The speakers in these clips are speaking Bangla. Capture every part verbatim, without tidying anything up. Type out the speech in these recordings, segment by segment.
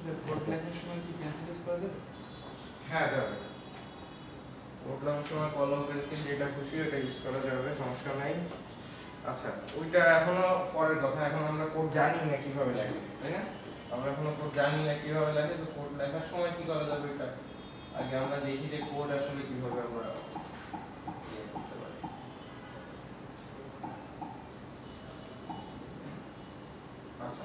কোড লেখার সময় কি পেন্সিল ইউজ করা যাবে? হ্যাঁ যাবে। কোড লেখার সময় কলম পেন্সিল যেটা খুশি এটা ইউজ করা যাবে, সমস্যা নাই। আচ্ছা ওইটা এখনো পরের কথা, এখন আমরা কোড জানি না কিভাবে লেখে, তাই না? আমরা এখনো কোড জানি না কিভাবে লেখে, তো কোড লেখার সময় কি করা যাবে এটা আগে আমরা দেখি যে কোড আসলে কিভাবে আমরা ইয়ে করতে পারি। আচ্ছা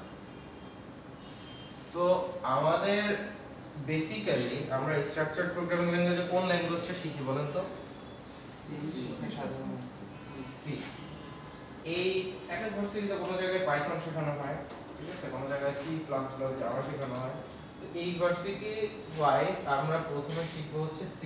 সো আমাদের বেসিক্যালি আমরা স্ট্রাকচারড প্রোগ্রামিং ল্যাঙ্গুয়েজে কোন ল্যাঙ্গুয়েজটা শিখি বলেন তো? সি সাধারণত সি। এই এক এক ভার্সিটিতে কোনো জায়গায় পাইথন শেখানো হয়, ঠিক আছে, কোনো জায়গায় সি প্লাস প্লাস জাভা শেখানো হয়। তো এই ভার্সিটি ওয়াইজ আমরা প্রথমে শিখবো হচ্ছে সি।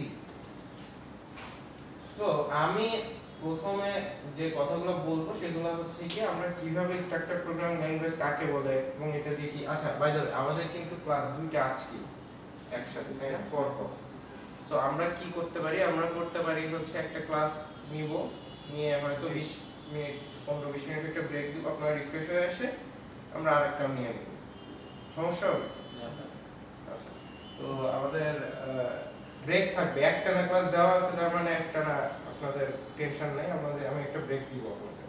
সো আমি প্রথমে যে কথাগুলো বলবো সেগুলো হচ্ছে কি আমরা কিভাবে স্ট্রাকচারড প্রোগ্রামিং ল্যাঙ্গুয়েজ কাকে বলে এবং এটা দিয়ে কি, আচ্ছা বাই দ্য ওয়ে আমাদের কিন্তু ক্লাস দুইটা আজকে একসাথে, তাই না, পর পর। সো আমরা কি করতে পারি, আমরা করতে পারি হচ্ছে একটা ক্লাস নিব, নিয়ে হয়তো বিশ মিনিট পনেরো বিশ মিনিট একটা ব্রেক দিব, আপনারা রিফ্রেশ হয়ে আসে আমরা আরেকটা নিয়ে নেব, সমস্যা হবে? আচ্ছা তো আমাদের ব্রেক থাকবে, একটা না ক্লাস দেওয়া আছে তার মানে একটা না, আপনাদের টেনশন নাই, আমাদের আমি একটা ব্রেক দিব আপনাদের।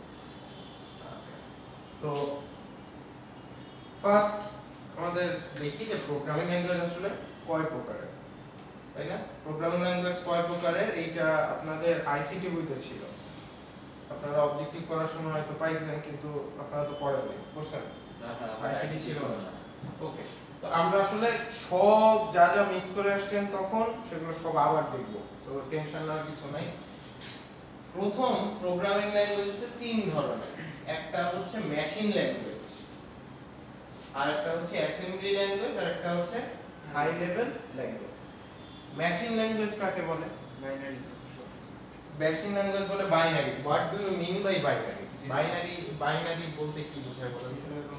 তো ফার্স্ট আমাদের দেখি যে প্রোগ্রামিং ল্যাঙ্গুয়েজ আসলে কয় প্রকারের, তাই না? প্রোগ্রামিং ল্যাঙ্গুয়েজ কয় প্রকারের এইটা আপনাদের আইসিটি বইতে ছিল, আপনারা অবজেক্টিভ করার সময় হয়তো পাইছেন কিন্তু আপনারা তো পড়ে নেই, বুঝছেন? আইসিটি ছিল না। ওকে, তো আমরা আসলে সব যা যা মিস করে আসছেন তখন সেগুলো সব আবার দেখব, সো টেনশন নেওয়ার কিছু নাই। প্রথম প্রোগ্রামিং ল্যাঙ্গুয়েজ হচ্ছে তিন ধরনের, একটা হচ্ছে মেশিন ল্যাঙ্গুয়েজ, আর একটা হচ্ছে অ্যাসেম্বলি ল্যাঙ্গুয়েজ, আর একটা হচ্ছে high level language. Machine language কাকে বলে? বাইনারি। মেশিন ল্যাঙ্গুয়েজ বলে binary. What do you mean by binary? Binary binary বলতে কি বোঝায় বলেন?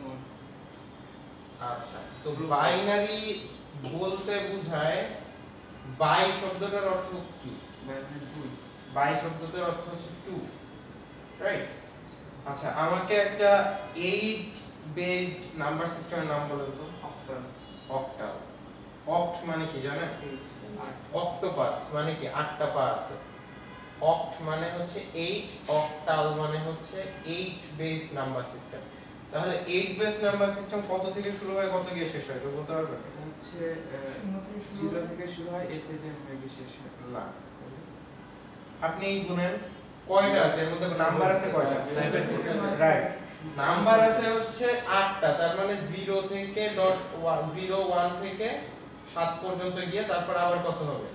আচ্ছা তো বাইনারি বলতে বোঝায়, বাই শব্দটার অর্থ কি? বাই শব্দটার অর্থ হচ্ছে টু, রাইট? আচ্ছা আমাকে একটা এইট বেসড নাম্বার সিস্টেমের নাম বলেন তো। অক্টাল। অক্টাল। অক্ট মানে কি জানেন? অক্টোপাস মানে কি আটটা পা আছে। অক্ট মানে হচ্ছে এইট, অক্টাল মানে হচ্ছে এইট বেসড নাম্বার সিস্টেম। তাহলে এইট বেসড নাম্বার সিস্টেম কত থেকে শুরু হয় কত গিয়ে শেষ হয় এটা বলতে পারবেন? এটা হচ্ছে জিরো থেকে শুরু হয় এফ এ গিয়ে শেষ হয়। না, আপনি গুনেন কয়টা আছে এর মধ্যে নাম্বার আছে কয়টা? Seven, right. নাম্বার আছে হচ্ছে আটটা, তার মানে জিরো থেকে ডট জিরো ওয়ান থেকে সাত পর্যন্ত গিয়ে তারপর আবার কত হবে?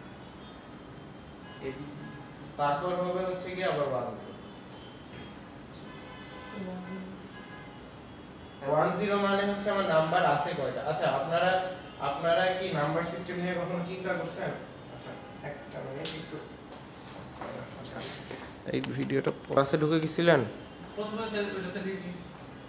তারপর হবে হচ্ছে কি আবার ওয়ান জিরো। ওয়ান জিরো মানে হচ্ছে আমার নাম্বার আছে কয়টা। আচ্ছা আপনারা আপনারা কি নাম্বার সিস্টেম নিয়ে কখনো চিন্তা করছেন? আচ্ছা একটা মিনিট একটু, আচ্ছা এই ভিডিওটা ক্লাসে ঢুকে গেছিলেন? প্রথমে স্যার ওটাতে ঠিক আছে।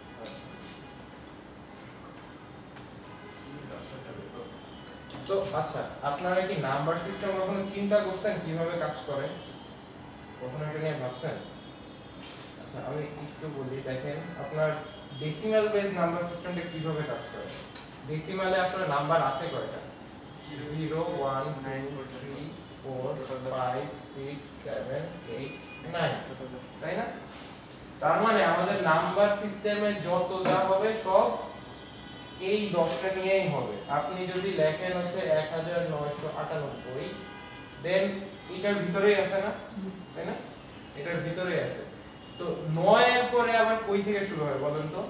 সো আচ্ছা আপনারা কি নাম্বার সিস্টেম কখনো চিন্তা করছেন কিভাবে কাজ করে? কখনো এটা নিয়ে ভাবছেন? আচ্ছা আমি একটু বলি, দেখেন আপনার ডেসিমাল বেস নাম্বার সিস্টেমটা কিভাবে কাজ করে। ডেসিমালে আসলে নাম্বার আছে কয়টা? Zero one two three four five six seven eight nine, তাই না? তার মানে আমাদের নাম্বার সিস্টেমে যত যা হবে সব এই দশটা নিয়েই হবে। আপনি যদি লেখেন হচ্ছে এক হাজার নয়শো আটানব্বই, দেন এটার ভিতরেই আছে না, তাই না? এটার ভিতরেই আছে। তো নয় এর পরে আবার কই থেকে শুরু হয় বলেন তো?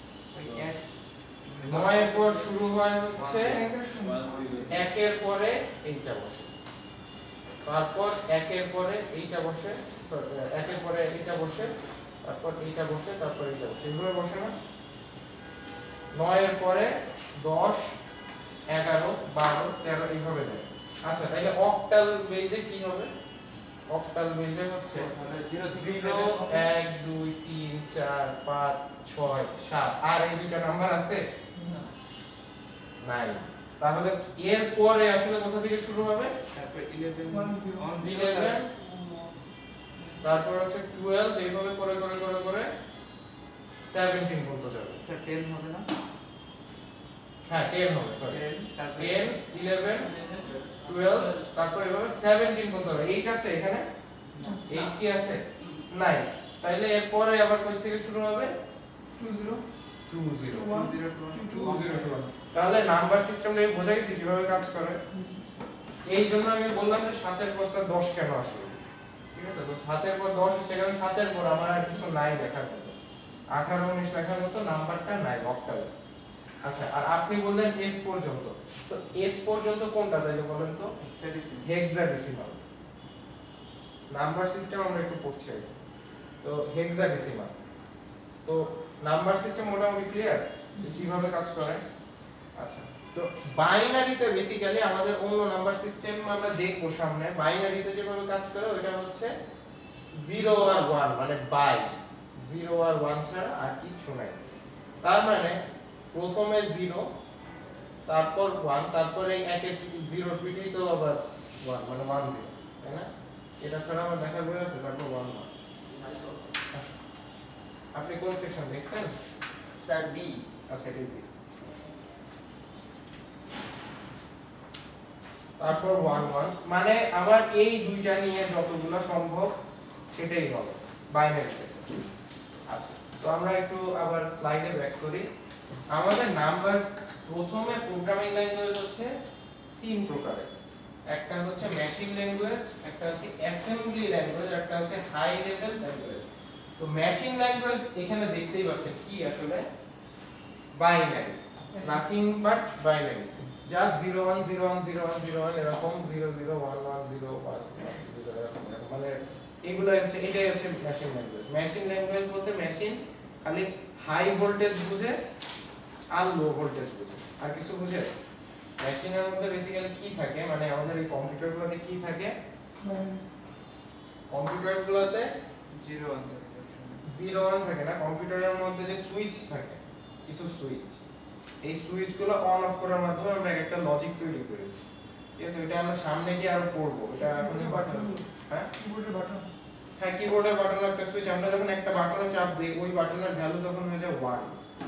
নয় এর পর শুরু হয় হচ্ছে একের পরে এইটা বসে, তারপর একের পরে এইটা বসে, একের পরে এইটা বসে, তারপর এইটা বসে, তারপর এইটা বসে, এভাবে বসে না? নয়ের পরে দশ, এগারো, বারো, তেরো এইভাবে যায়। আচ্ছা তাহলে অক্টাল বেজে কি হবে? অক্টাল বেজে হচ্ছে জিরো, এক, দুই, তিন, চার, পাঁচ, ছয়, সাত, আর এই দুইটা নাম্বার আছে? নাই। তাহলে এর পরে আসলে কোথা থেকে শুরু হবে? তারপর ইলেভেন, ইলেভেন, তারপর হচ্ছে টুয়েলভ, এইভাবে করে করে করে করে সেভেন্টিন পর্যন্ত যাবে। স্যার টেন হবে না? হ্যাঁ ten হবে সরি ten তারপর ten eleven twelve তারপর এভাবে seventeen পর্যন্ত হবে eight আছে এখানে eight কি আছে নাই তাইলে এর পরে আবার কই থেকে শুরু হবে two zero two zero two zero two zero two তাহলে নাম্বার সিস্টেমটা বোঝা গেছে কিভাবে কাজ করে এই জন্য আমি বললাম যে সাতের পর দশ কেন আসলো ঠিক আছে তো সাতের পর দশ আসছে কারণ সাতের পর আমার আর কিছু নাই দেখার মতো আঠারো উনিশ লেখার মতো নাম্বারটা নাই অক্টালে আচ্ছা আর আপনি বললেন f পর্যন্ত তো f পর্যন্ত কোনটা তাইলে বলেন তো hexadecimal হেক্সাডেসিমাল নাম্বার সিস্টেম আমরা একটু পড়ছি তো হেক্সাডেসিমাল তো নাম্বার সিস্টেম মোটামুটি ক্লিয়ার কিভাবে কাজ করে আচ্ছা তো বাইনারিতে বেসিক্যালি আমাদের অন্য নাম্বার সিস্টেম আমরা দেখব সামনে বাইনারিতে যেভাবে কাজ করে ওটা হচ্ছে জিরো আর ওয়ান মানে বাই জিরো আর ওয়ান ছাড়া আর কিছু নাই তার মানে প্রথমে জিরো তারপর ওয়ান তারপর এই একের জিরো পিঠেই তো আবার ওয়ান মানে ওয়ান জিরো তাই না এটা ছাড়া আমার দেখা বই আছে তারপর ওয়ান ওয়ান আপনি কোন সেকশন দেখছেন স্যার বি আচ্ছা এটা বি তারপর ওয়ান ওয়ান মানে আবার এই দুইটা নিয়ে যতগুলো সম্ভব সেটাই হবে বাইনারিতে আচ্ছা তো আমরা একটু আবার স্লাইডে ব্যাক করি আমাদের নাম্বার প্রথমে প্রোগ্রামিং ল্যাঙ্গুয়েজ হচ্ছে তিন প্রকারের একটা হচ্ছে মেশিন ল্যাঙ্গুয়েজ একটা হচ্ছে অ্যাসেম্বলি ল্যাঙ্গুয়েজ একটা হচ্ছে হাই লেভেল ল্যাঙ্গুয়েজ তো মেশিন ল্যাঙ্গুয়েজ এখানে দেখতেই পাচ্ছেন কি আসলে binary nothing but binary just zero one zero one zero one zero one এরকম zero zero one one zero one zero এরকম মানে এগুলো হচ্ছে এটাই হচ্ছে মেশিন ল্যাঙ্গুয়েজ মেশিন ল্যাঙ্গুয়েজ বলতে মেশিন খালি হাই ভোল্টেজ বুঝে আর লো ভোল্টেজ বুঝে আর কিছু বুঝে মেশিনের মধ্যে বেসিক্যালি কি থাকে মানে আমাদের এই কম্পিউটারগুলোতে কি থাকে কম্পিউটারগুলোতে zero one জিরো ওয়ান থাকে না কম্পিউটারের মধ্যে যে সুইচ থাকে কিছু সুইচ এই সুইচগুলো অন অফ করার মাধ্যমে আমরা একটা লজিক তৈরি করি ঠিক আছে এটা আমরা সামনে গিয়ে আরো পড়বো এটা এখনই বাটন হ্যাঁ কিবোর্ডের বাটন হ্যাঁ কিবোর্ডের বাটনের একটা সুইচ আমরা যখন একটা বাটনে চাপ দিই ওই বাটনের ভ্যালু তখন হয়ে যায় ওয়ান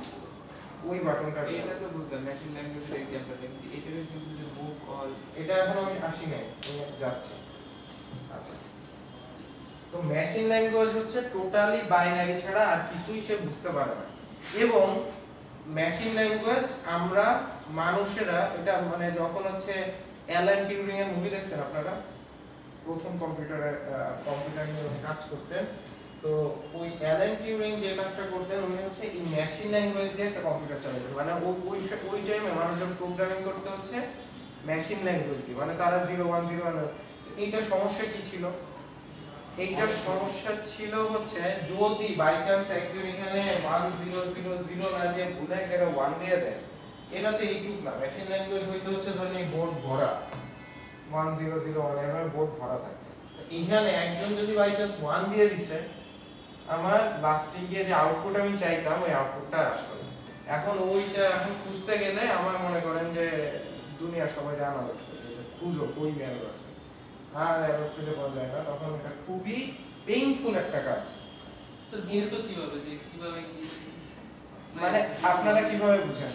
ওই বাটনটা এটা তো বুঝলাম মেশিন ল্যাঙ্গুয়েজের এক্সাম্পল কিন্তু এটার এক্সাম্পল যে মুভ অল এটা এখন আমি আসি নাই আমি যাচ্ছি আচ্ছা তো মেশিন ল্যাঙ্গুয়েজ হচ্ছে টোটালি বাইনারি ছাড়া আর কিছুই সে বুঝতে পারে না এবং মেশিন ল্যাঙ্গুয়েজ আমরা মানুষেরা এটা মানে যখন হচ্ছে অ্যালান টিউরিং এর মুভি দেখছেন আপনারা প্রথম কম্পিউটারে কম্পিউটার নিয়ে উনি কাজ করতেন তো ওই অ্যালান টিউরিং যে কাজটা করতেন উনি হচ্ছে এই মেশিন ল্যাঙ্গুয়েজ দিয়ে একটা কম্পিউটার চালাতেন মানে ওই ওই ওই টাইমে মানুষজন প্রোগ্রামিং করতে হচ্ছে মেশিন ল্যাঙ্গুয়েজ দিয়ে মানে তারা জিরো ওয়ান জিরো ওয়ান এইটার সমস্যা কি ছিল এইটার সমস্যা ছিল হচ্ছে যদি বাই চান্স একজন এখানে ওয়ান জিরো জিরো জিরো না দিয়ে ভুলে এক জায়গায় ওয়ান দিয়ে দেয় এটাতে এইটুক না মেশিন ল্যাঙ্গুয়েজ হইতে হচ্ছে ধরেন এই বোর্ড ভরা ওয়ান জিরো জিরো ওয়ান এভাবে বোর্ড ভরা থাকতো এইখানে একজন যদি বাই চান্স ওয়ান দিয়ে দিছে আমার লাস্টে গিয়ে যে আউটপুট আমি চাইতাম ওই আউটপুটটা আসতো না এখন ওইটা এখন খুঁজতে গেলে আমার মনে করেন যে দুনিয়ার সবাই জানা লাগতো খুঁজো কই এরর আছে আর এরর খুঁজে পাওয়া যায় না তখন এটা খুবই পেইনফুল একটা কাজ তো বুঝতো কিভাবে যে কিভাবে কি দিতেছে মানে আপনারা কিভাবে বুঝেন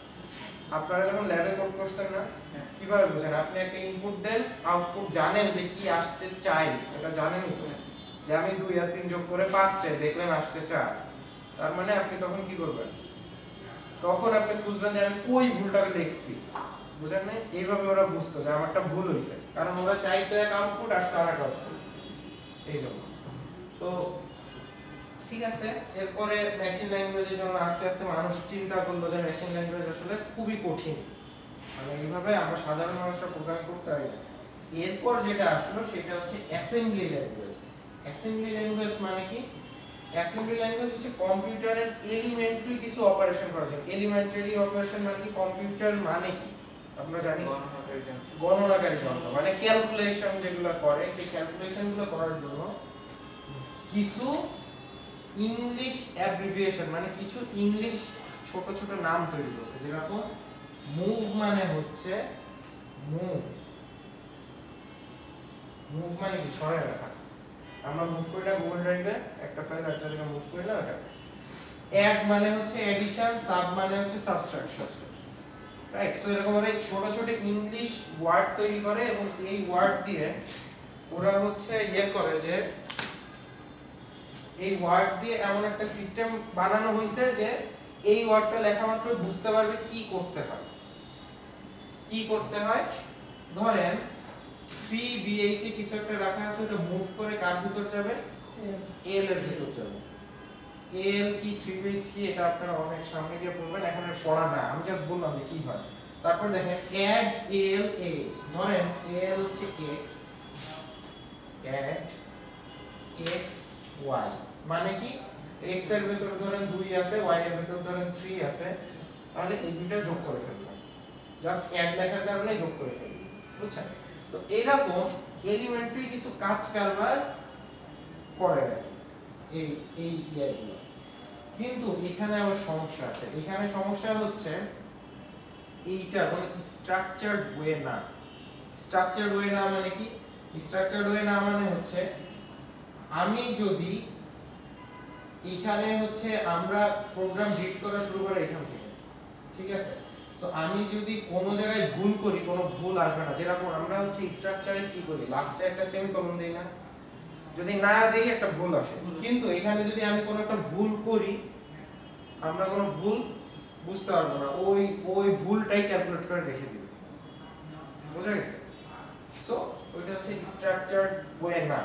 আপনারা যখন ল্যাবে কোড করছেন না কিভাবে বুঝেন আপনি একটা ইনপুট দেন আউটপুট জানেন যে কি আসতে চাই এটা জানেনই তো যে আমি দুই আর তিন যোগ করে পাঁচ চাই দেখলেন আসছে চার তার মানে আপনি তখন কি করবেন তখন আপনি খুঁজবেন যে আমি কই ভুলটা লিখছি বুঝেন না এইভাবে ওরা বুঝতো যে আমারটা ভুল হয়েছে কারণ ওরা চাইতো এক আউটপুট আসতো আর এক আউটপুট এই জন্য তো ঠিক আছে এরপরে মেশিন ল্যাঙ্গুয়েজের জন্য আস্তে আস্তে মানুষ চিন্তা করলো যে মেশিন ল্যাঙ্গুয়েজ আসলে খুবই কঠিন মানে এইভাবে আমরা সাধারণ মানুষরা প্রোগ্রাম করতে পারি না এরপর যেটা আসলো সেটা হচ্ছে অ্যাসেম্বলি ল্যাঙ্গুয়েজ অ্যাসেম্বলি ল্যাঙ্গুয়েজ মানে কি অ্যাসেম্বলি ল্যাঙ্গুয়েজ হচ্ছে কম্পিউটারের এলিমেন্টারি কিছু অপারেশন করা যায় এলিমেন্টারি অপারেশন মানে কি কম্পিউটার মানে কি আমরা জানি গণনাকারী যন্ত্র গণনাকারী যন্ত্র মানে ক্যালকুলেশন যেগুলো করে সেই ক্যালকুলেশনগুলো করার জন্য কিছু ইংলিশ অ্যাব্রিভিয়েশন মানে কিছু ইংলিশ ছোট ছোট নাম তৈরি করছে যেরকম মুভ মানে হচ্ছে মুভ মুভ মানে কি সরে রাখা আমরা মুভ করি না গুগল ড্রাইভে একটা ফাইল একটা জায়গায় মুভ করি না ওটা অ্যাড মানে হচ্ছে এডিশন সাব মানে হচ্ছে সাবট্রাকশন রাইট। সো এরকম ভাবে ছোট ছোট ইংলিশ ওয়ার্ড তৈরি করে এবং এই ওয়ার্ড দিয়ে ওরা হচ্ছে ইয়ে করে যে এই ওয়ার্ড দিয়ে এমন একটা সিস্টেম বানানো হয়েছে যে এই ওয়ার্ডটা লেখা মাত্র বুঝতে পারবে কি করতে হয়। কি করতে হয়, ধরেন থ্রি বি এইচ এ কিছু একটা রাখা আছে, ওটা মুভ করে কার ভিতর যাবে, এল এর ভিতর যাবে। এল কি থ্রি বি এইচ কি এটা আপনারা অনেক সামনে গিয়ে পড়বেন, এখন আর পড়া না, আমি জাস্ট বললাম যে কি হয়। তারপর দেখেন অ্যাড এল এইচ, ধরেন এল হচ্ছে এক্স, অ্যাড এক্স ওয়াই মানে কি x এর ভিতর ধরেন দুই আছে, y এর ভিতর ধরেন তিন আছে, তাহলে এই দুইটা যোগ করে ফেলবেন, জাস্ট অ্যাড লেখার কারণে যোগ করে ফেলবেন, বুঝছেন? তো এরকম এলিমেন্টারি কিছু কাজ কারবার করে এই এই ইয়াগুলো। কিন্তু এখানে আবার সমস্যা আছে, এখানে সমস্যা হচ্ছে এইটা মানে স্ট্রাকচারড ওয়ে না। স্ট্রাকচারড ওয়ে না মানে কি? স্ট্রাকচারড ওয়ে না মানে হচ্ছে আমি যদি এখানে হচ্ছে আমরা প্রোগ্রাম রিড করা শুরু করে এখান থেকে, ঠিক আছে? সো আমি যদি কোনো জায়গায় ভুল করি, কোনো ভুল আসবে না। যেরকম আমরা হচ্ছে স্ট্রাকচারে কি করি, লাস্টে একটা সেমিকোলন দেই না, যদি না দেই একটা ভুল আসে। কিন্তু এখানে যদি আমি কোনো একটা ভুল করি, আমরা কোনো ভুল বুঝতে পারবো না, ওই ওই ভুলটাই ক্যালকুলেট করে রেখে দিবে, বুঝা গেছে? সো ওইটা হচ্ছে স্ট্রাকচারড ওয়ে না।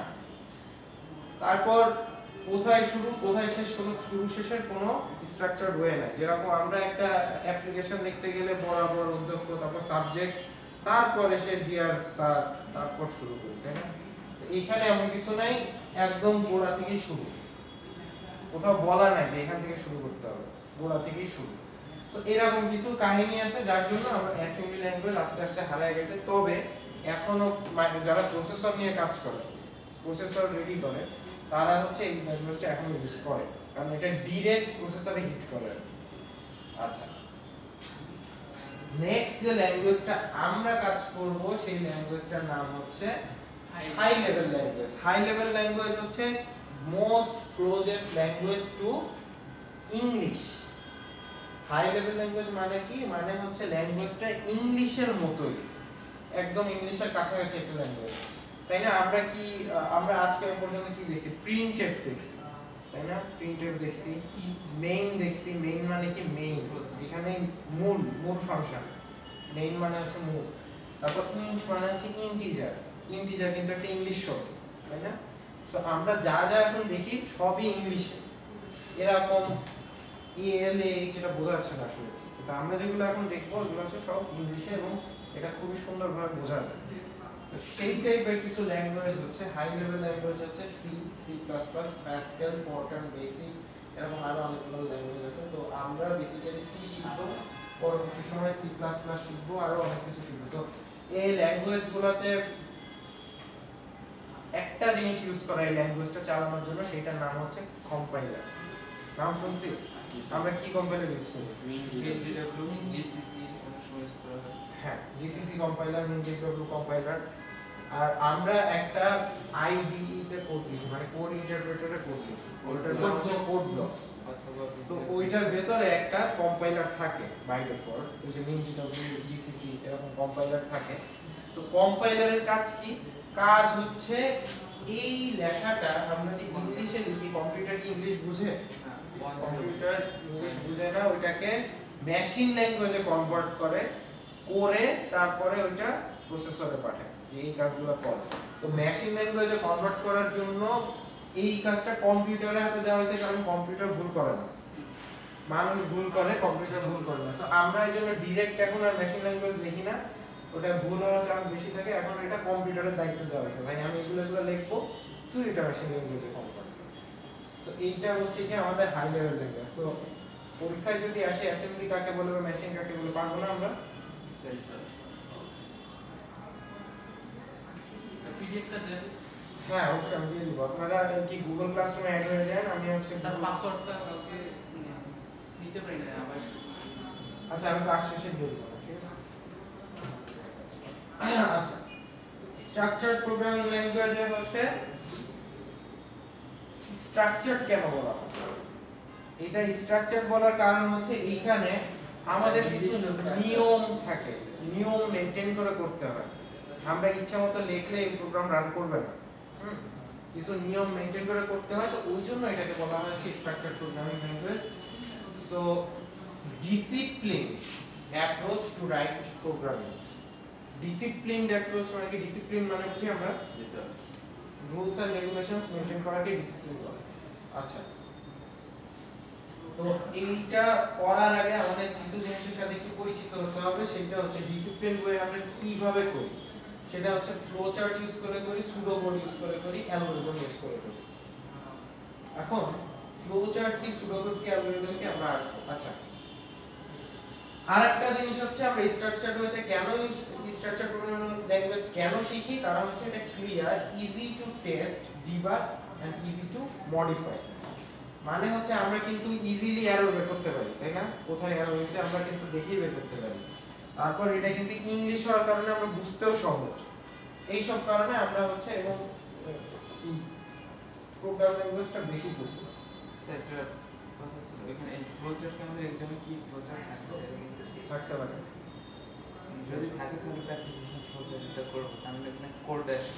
তারপর কোথায় শুরু কোথায় শেষ, কোনো শুরু শেষের কোনো স্ট্রাকচারড ওয়ে নাই। যেরকম আমরা একটা অ্যাপ্লিকেশন লিখতে গেলে বরাবর অধ্যক্ষ, তারপর সাবজেক্ট, তারপরে সে ডিয়ার স্যার, তারপর শুরু করি, তাই না? তো এখানে এমন কিছু নাই, একদম গোড়া থেকেই শুরু, কোথাও বলা নাই যে এখান থেকে শুরু করতে হবে, গোড়া থেকেই শুরু। সো এরকম কিছু কাহিনী আছে যার জন্য আমরা অ্যাসেম্বলি ল্যাঙ্গুয়েজ আস্তে আস্তে হারিয়ে গেছে। তবে এখনো যারা প্রসেসর নিয়ে কাজ করে, প্রসেসর রেডি করে, তারা হচ্ছে এই ল্যাঙ্গুয়েজটা এখন ইউজ করে, কারণ এটা ডাইরেক্ট প্রসেসরে হিট করে। আচ্ছা, নেক্সট যে ল্যাঙ্গুয়েজটা আমরা কাজ করব সেই ল্যাঙ্গুয়েজটার নাম হচ্ছে high level language. High level language হচ্ছে most closest language to English. High level language মানে কি? মানে হচ্ছে ল্যাঙ্গুয়েজটা ইংলিশের মতোই, একদম ইংলিশের কাছাকাছি একটা ল্যাঙ্গুয়েজ, তাই না? আমরা কি আমরা আজকে পর্যন্ত কি দেখছি? প্রিন্টএফ দেখছি, তাই না? প্রিন্টএফ দেখছি, মেইন দেখছি। মেইন মানে কি? মেইন, এখানে মূল মূল ফাংশন। মেইন মানে হচ্ছে মূল। তারপর ইন্ট মানে হচ্ছে ইন্টিজার। ইন্টিজার কিন্তু একটা ইংলিশ শব্দ, তাই না? সো আমরা যা যা এখন দেখি সবই ইংলিশে। এরকম এল এ যেটা বোঝা যাচ্ছে না আসলে, কিন্তু আমরা যেগুলো এখন দেখবো ওগুলো হচ্ছে সব ইংলিশে এবং এটা খুবই সুন্দরভাবে বোঝা যায়। এই টাইপের কিছু ল্যাঙ্গুয়েজ হচ্ছে হাই লেভেল ল্যাঙ্গুয়েজ হচ্ছে C, C plus plus, Pascal, Fortran, BASIC, এরকম আরো অনেকগুলো ল্যাঙ্গুয়েজ আছে। তো আমরা বেসিক্যালি সি শিখবো, পরবর্তী সময় সি প্লাস প্লাস শিখবো, আরো অনেক কিছু শিখবো। তো এই ল্যাঙ্গুয়েজগুলোতে একটা জিনিস ইউজ করা এই ল্যাঙ্গুয়েজটা চালানোর জন্য, সেটার নাম হচ্ছে কম্পাইলার। নাম শুনছি? আমরা কি কম্পাইলার ইউজ করি? জিসিসি ইউজ করা হয়। হ্যাঁ, জিসিসি কম্পাইলার, মিনজিডব্লিউ কম্পাইলার। আর আমরা একটা আইডিই তে কোড লিখি, মানে কোড ইন্টারপ্রেটারে কোড লিখি, ওটার নাম হচ্ছে কোড ব্লকস। তো ওইটার ভেতরে একটা কম্পাইলার থাকে বাই ডিফল্ট, ওই যে মিনজিডব্লিউ, জিসিসি এরকম কম্পাইলার থাকে। তো কম্পাইলারের কাজ কি? কাজ হচ্ছে এই লেখাটা আমরা যে ইংলিশে লিখি, কম্পিউটার কি ইংলিশ বুঝে? কম্পিউটার ইংলিশ বুঝে না, ওইটাকে মেশিন ল্যাঙ্গুয়েজে কনভার্ট করে, করে তারপরে ওইটা প্রসেসরে পাঠায় যে এই কাজগুলো করে। তো মেশিন ল্যাঙ্গুয়েজে কনভার্ট করার জন্য এই কাজটা কম্পিউটারের হাতে দেওয়া হয়েছে, কারণ কম্পিউটার ভুল করে না, মানুষ ভুল করে, কম্পিউটার ভুল করে না। সো আমরা এই জন্য ডিরেক্ট এখন আর মেশিন ল্যাঙ্গুয়েজ লিখি না, ওটা ভুল হওয়ার চান্স বেশি থাকে। এখন এটা কম্পিউটারের দায়িত্ব দেওয়া হয়েছে, ভাই আমি এগুলো এগুলো লিখবো, তুই এটা মেশিন ল্যাঙ্গুয়েজে কনভার্ট কর। সো এইটা হচ্ছে কি আমাদের হাই লেভেল ল্যাঙ্গুয়েজ। তো পরীক্ষায় যদি আসে অ্যাসেম্বলি কাকে বলে বা মেশিন কাকে বলে, পারবো না আমরা? পিডিএফটা দেন। হ্যাঁ, অবশ্যই আমি দিয়ে দিব। আপনারা কি গুগল ক্লাসরুমে অ্যাড হয়ে যান, আমি হচ্ছে তার পাসওয়ার্ডটা কাউকে দিতে পারি না আবার। আচ্ছা, আমি ক্লাস শেষে দিয়ে দিব, ঠিক আছে? আচ্ছা, স্ট্রাকচারড প্রোগ্রামিং ল্যাঙ্গুয়েজে হচ্ছে স্ট্রাকচারড কেন বলা হয়? এটা স্ট্রাকচারড বলার কারণ হচ্ছে এইখানে আমাদের কিছু নিয়ম মেইনটেইন করে করতে হয়। আমরা ইচ্ছা মতো লিখলে এই প্রোগ্রাম রান করবে না, হুম কিছু নিয়ম মেইনটেইন করে করতে হয়, তো ওই জন্য এটাকে বলা হয় structured programming language. So discipline approach to write programming. Disciplined approach মানে কি? ডিসিপ্লিন মানে বুঝি আমরা রুলস এন্ড রেগুলেশনস মেইনটেইন করাকে ডিসিপ্লিন বলে। আচ্ছা, তো এইটা করার আগে আমাদের কিছু জিনিসের সাথে একটু পরিচিত হতে হবে। সেটা হচ্ছে ডিসিপ্লিন ওয়ে আমরা কিভাবে করি, সেটা হচ্ছে ফ্লো চার্ট ইউজ করে করি, সুডো কোড ইউজ করে করি, অ্যালগরিদম ইউজ করে করি। এখন ফ্লো চার্ট কি, সুডো কোড কি, অ্যালগরিদম কি আমরা আসবো। আচ্ছা, আরেকটা জিনিস হচ্ছে আমরা স্ট্রাকচারড ওয়েতে কেন ইউজ স্ট্রাকচারড প্রোগ্রামিং ল্যাঙ্গুয়েজ কেন শিখি, কারণ হচ্ছে এটা clear, easy to test, debug and easy to modify. মানে হচ্ছে আমরা কিন্তু ইজিলি এরর বের করতে পারি, তাই না? কোথায় এরর হয়েছে আমরা কিন্তু দেখিয়ে বের করতে পারি। তারপর এটা কিন্তু ইংলিশ হওয়ার কারণে আমরা বুঝতেও সহজ। এই সব কারণে আমরা হচ্ছে এবং প্রোগ্রামিং ল্যাঙ্গুয়েজটা বেশি পড়তে হয়। স্যার একটা কথা ছিল, এখানে এই ফ্লোচার্ট আমাদের এক্সামে কি ফ্লোচার্ট থাকবে? থাকতে পারে, যদি থাকে তাহলে প্র্যাকটিস ফ্লোচার্টটা করব, তাহলে এখানে কোড আসছে।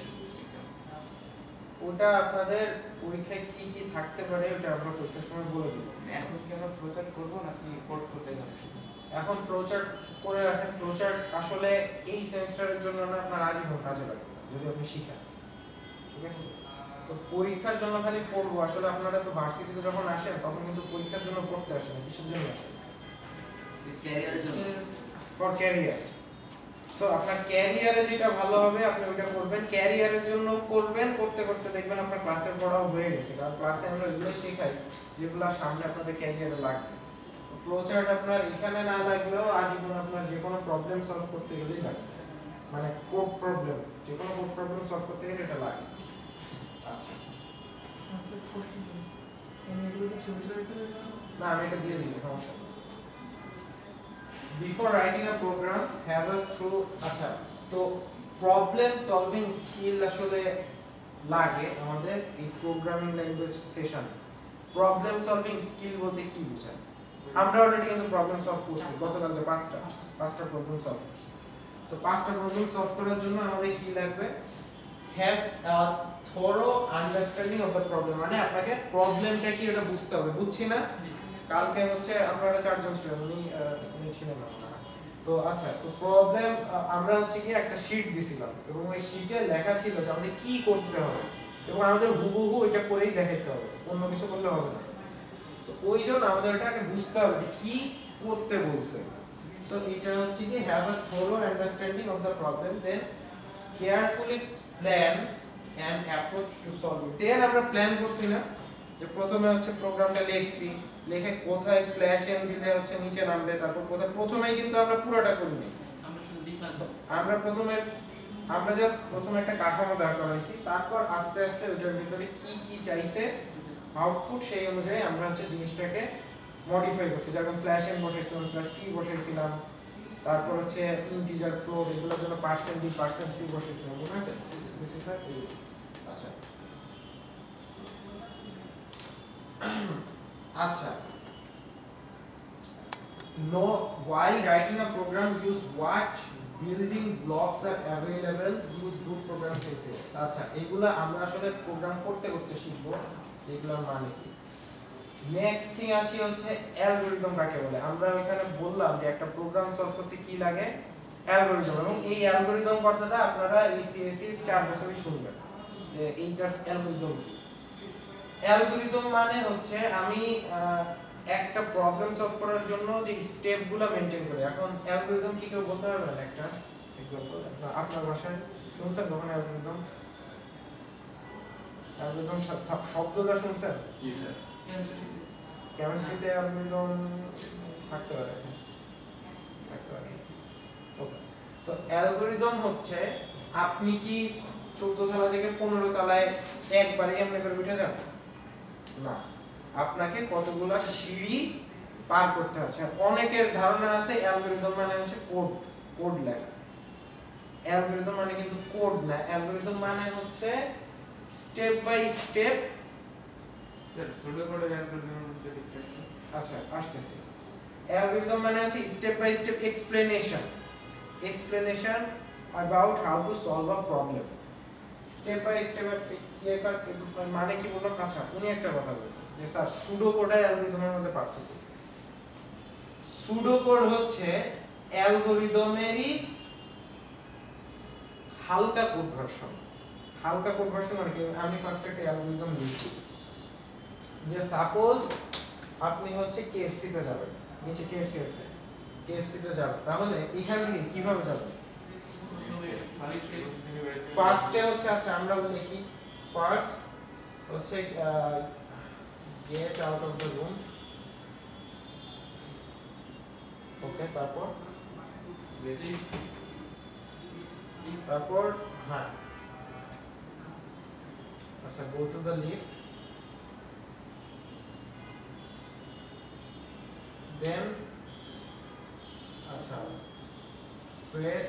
ওটা আপনাদের পরীক্ষায় কি কি থাকতে পারে ওটা আমরা পরীক্ষার সময় বলে দেব। এখন কি আমরা ফ্লোচার্ট করব নাকি কোড করতে হবে? এখন ফ্লোচার্ট করে রাখেন। ফ্লোচার্ট আসলে এই সেমিস্টারের জন্য না, আপনার আজীবন কাজে লাগবে যদি আপনি শিখেন, ঠিক আছে? তো পরীক্ষার জন্য খালি পড়বো, আসলে আপনারা তো ভার্সিটিতে যখন আসেন তখন কিন্তু পরীক্ষার জন্য পড়তে আসেন, কিসের জন্য আসেন? ক্যারিয়ারের জন্য, ফর ক্যারিয়ার। সো আপনার ক্যারিয়ারে যেটা ভালো হবে আপনি ওটা করবেন, ক্যারিয়ারের জন্য করবেন। করতে করতে দেখবেন আপনার ক্লাসের পড়াও হয়ে গেছে, কারণ ক্লাসে আমরা এগুলো শেখাই যেগুলো সামনে আপনাদের ক্যারিয়ারে লাগবে। ফ্লো চার্ট আপনার এখানে না লাগলেও আজীবন আপনার যে কোনো প্রবলেম সলভ করতে গেলেই লাগবে, মানে কোড প্রবলেম, যে কোনো কোড প্রবলেম সলভ করতে গেলে এটা লাগে। আচ্ছা, আচ্ছা কোশ্চেন ছিল আমি এগুলো কি ছবিটা দিতে পারবো? না আমি এটা দিয়ে দিব, সমস্যা নেই। Before writing a program, have a through আচ্ছা, তো প্রবলেম সলভিং স্কিল আসলে লাগে আমাদের এই প্রোগ্রামিং ল্যাঙ্গুয়েজ সেশনে। প্রবলেম সলভিং স্কিল বলতে কি বোঝায়? আমরা অলরেডি কিন্তু প্রবলেম সলভ করছি গতকালকে পাঁচটা পাঁচটা প্রবলেম সলভ করছি। সো পাঁচটা প্রবলেম সলভ করার জন্য আমাদের কি লাগবে? Have a thorough understanding of the problem, মানে আপনাকে প্রবলেমটা কি এটা বুঝতে হবে। বুঝছি না, কালকে হচ্ছে আমরা চারজন ছিলাম, উনি উনি ছিলেন না। তো আচ্ছা, তো প্রবলেম আমরা হচ্ছে কি একটা শীট দিছিলাম এবং ওই শীটে লেখা ছিল যে আমাদের কি করতে হবে এবং আমাদের হুবহু এটা করেই দেখাইতে হবে, অন্য কিছু করলে হবে না। তো ওই জন্য আমাদের এটাকে বুঝতে হবে যে কি করতে বলছে। সো এটা হচ্ছে কি have a thorough understanding of the problem, then carefully plan and approach to solve it. Then আমরা প্ল্যান করছি না যে প্রথমে হচ্ছে প্রোগ্রামটা লিখছি, লিখে কোথায় স্ল্যাশ এন দিলে হচ্ছে নিচে নামবে, তারপর কোথায়, প্রথমেই কিন্তু আমরা পুরোটা করিনি। আমরা শুধু ডিফাইন আমরা প্রথমে আমরা জাস্ট প্রথমে একটা কাঠামো দাঁড় করাইছি, তারপর আস্তে আস্তে ওটার ভিতরে কি কি চাইছে আউটপুট সেই অনুযায়ী আমরা হচ্ছে জিনিসটাকে মডিফাই করছি। যেমন স্ল্যাশ এন বসাইছিলাম, স্ল্যাশ টি বসাইছিলাম, তারপর হচ্ছে ইন্টিজার ফ্লোট, এগুলোর জন্য পার্সেন্ট ডি পার্সেন্ট সি বসাইছিলাম, ঠিক আছে? স্পেসিফাই। আচ্ছা আচ্ছা no, while writing a program use what building blocks are available, use good program syntax। আচ্ছা, এগুলা আমরা আসলে প্রোগ্রাম করতে করতে শিখবো এগুলোর মানে কি। নেক্সট থিং আসি হচ্ছে অ্যালগরিদম কাকে বলে। আমরা এখানে বললাম যে একটা প্রোগ্রাম সলভ করতে কি লাগে? অ্যালগরিদম। এবং এই অ্যালগরিদম কথাটা আপনারা এই সিএসসি চার বছরই শুনবেন যে এইটার অ্যালগরিদম কি। অ্যালগরিদম মানে হচ্ছে আমি একটা প্রবলেম সলভ করার জন্য যে স্টেপগুলো মেইনটেইন করি। এখন অ্যালগরিদম কি কেউ বলতে পারবেন একটা এক্সাম্পল আপনার ভাষায়? শুনছেন কখনো অ্যালগরিদম? অ্যালগরিদম শব্দটা শুনছেন? জি স্যার। কেমিস্ট্রিতে কেমিস্ট্রিতে অ্যালগরিদম থাকতে পারে, থাকতে পারে। ওকে, সো অ্যালগরিদম হচ্ছে আপনি কি চৌদ্দ তলা থেকে পনেরো তলায় একবারে এমনি করে উঠে যান না, আপনাকে কতগুলা সিঁড়ি পার করতে হচ্ছে। অনেকের ধারণা আছে অ্যালগরিদম মানে হচ্ছে কোড, কোড লেখা। অ্যালগরিদম মানে কিন্তু কোড না, অ্যালগরিদম মানে হচ্ছে step by step. Sir pseudo কোডের অ্যালগরিদমের মধ্যে ডিফারেন্স? আচ্ছা আসতেছে। অ্যালগরিদম মানে হচ্ছে step by step explanation. explanation about how to solve a problem step by step মানে কি বললাম আচ্ছা উনি একটা কথা বলেছেন যে স্যার সুডো কোড আর অ্যালগরিদমের মধ্যে পার্থক্য সুডো কোড হচ্ছে অ্যালগরিদমেরই হালকা কোড ভার্সন হালকা কোড ভার্সন মানে কি আমি ফার্স্ট একটা অ্যালগরিদম লিখি যে সাপোজ আপনি হচ্ছে কেএফসি তে যাবেন নিচে কেএফসি আছে কেএফসি তে যাবেন তাহলে এখান থেকে কিভাবে যাবেন ফার্স্টে হচ্ছে আচ্ছা আমরা লিখি ফার্স্ট হচ্ছে get out of the room okay তারপর তারপর হ্যাঁ আচ্ছা go to the lift then আচ্ছা press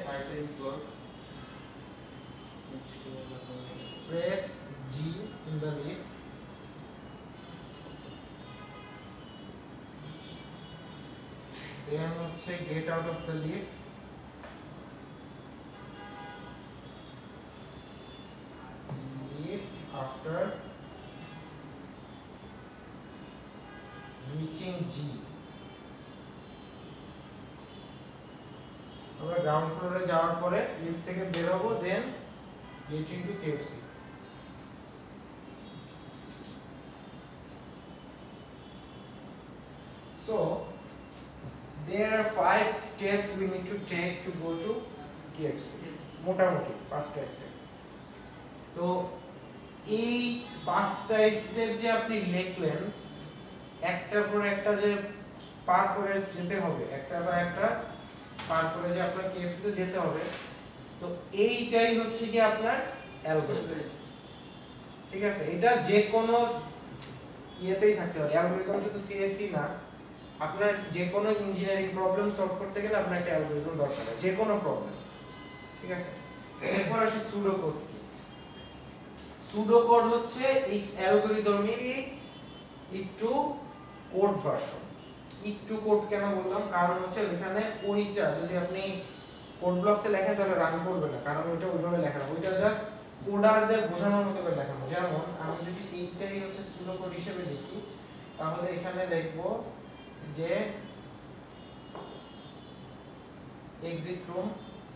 press G in the lift then হচ্ছে get out of the lift lift after reaching G আমরা গ্রাউন্ড ফ্লোরে যাওয়ার পরে লিফট থেকে বের হবো দেন getting to K F C so there are five steps we need to take to go to K F C মোটামুটি পাঁচটা স্টেপ তো এই পাঁচটা স্টেপ যে আপনি লিখলেন একটার পর একটা যে পার করে যেতে হবে একটা বা একটা পার করে যে আপনার K F C তে যেতে হবে তো এইটাই হচ্ছে কি আপনার অ্যালগরিদম ঠিক আছে এটা যে কোনো ইয়েতেই থাকতে পারে অ্যালগরিদম শুধু সিএসসি না আপনার যে কোনো ইঞ্জিনিয়ারিং প্রবলেম সলভ করতে গেলে আপনার একটা অ্যালগরিদম দরকার হয় যে কোনো প্রবলেম ঠিক আছে এরপর আসি সুডো কোড কি সুডো কোড হচ্ছে এই অ্যালগরিদমেরই একটু কোড ভার্সন একটু কোড কেন বললাম কারণ হচ্ছে এখানে ওইটা যদি আপনি কোড ব্লকসে লেখেন তাহলে রান করবে না কারণ ওইটা ওইভাবে লেখা না ওইটা জাস্ট কোডারদের বোঝানোর মতো করে লেখানো যেমন আমি যদি এইটাই হচ্ছে সুডো কোড হিসেবে লিখি তাহলে এখানে লিখব যে exit room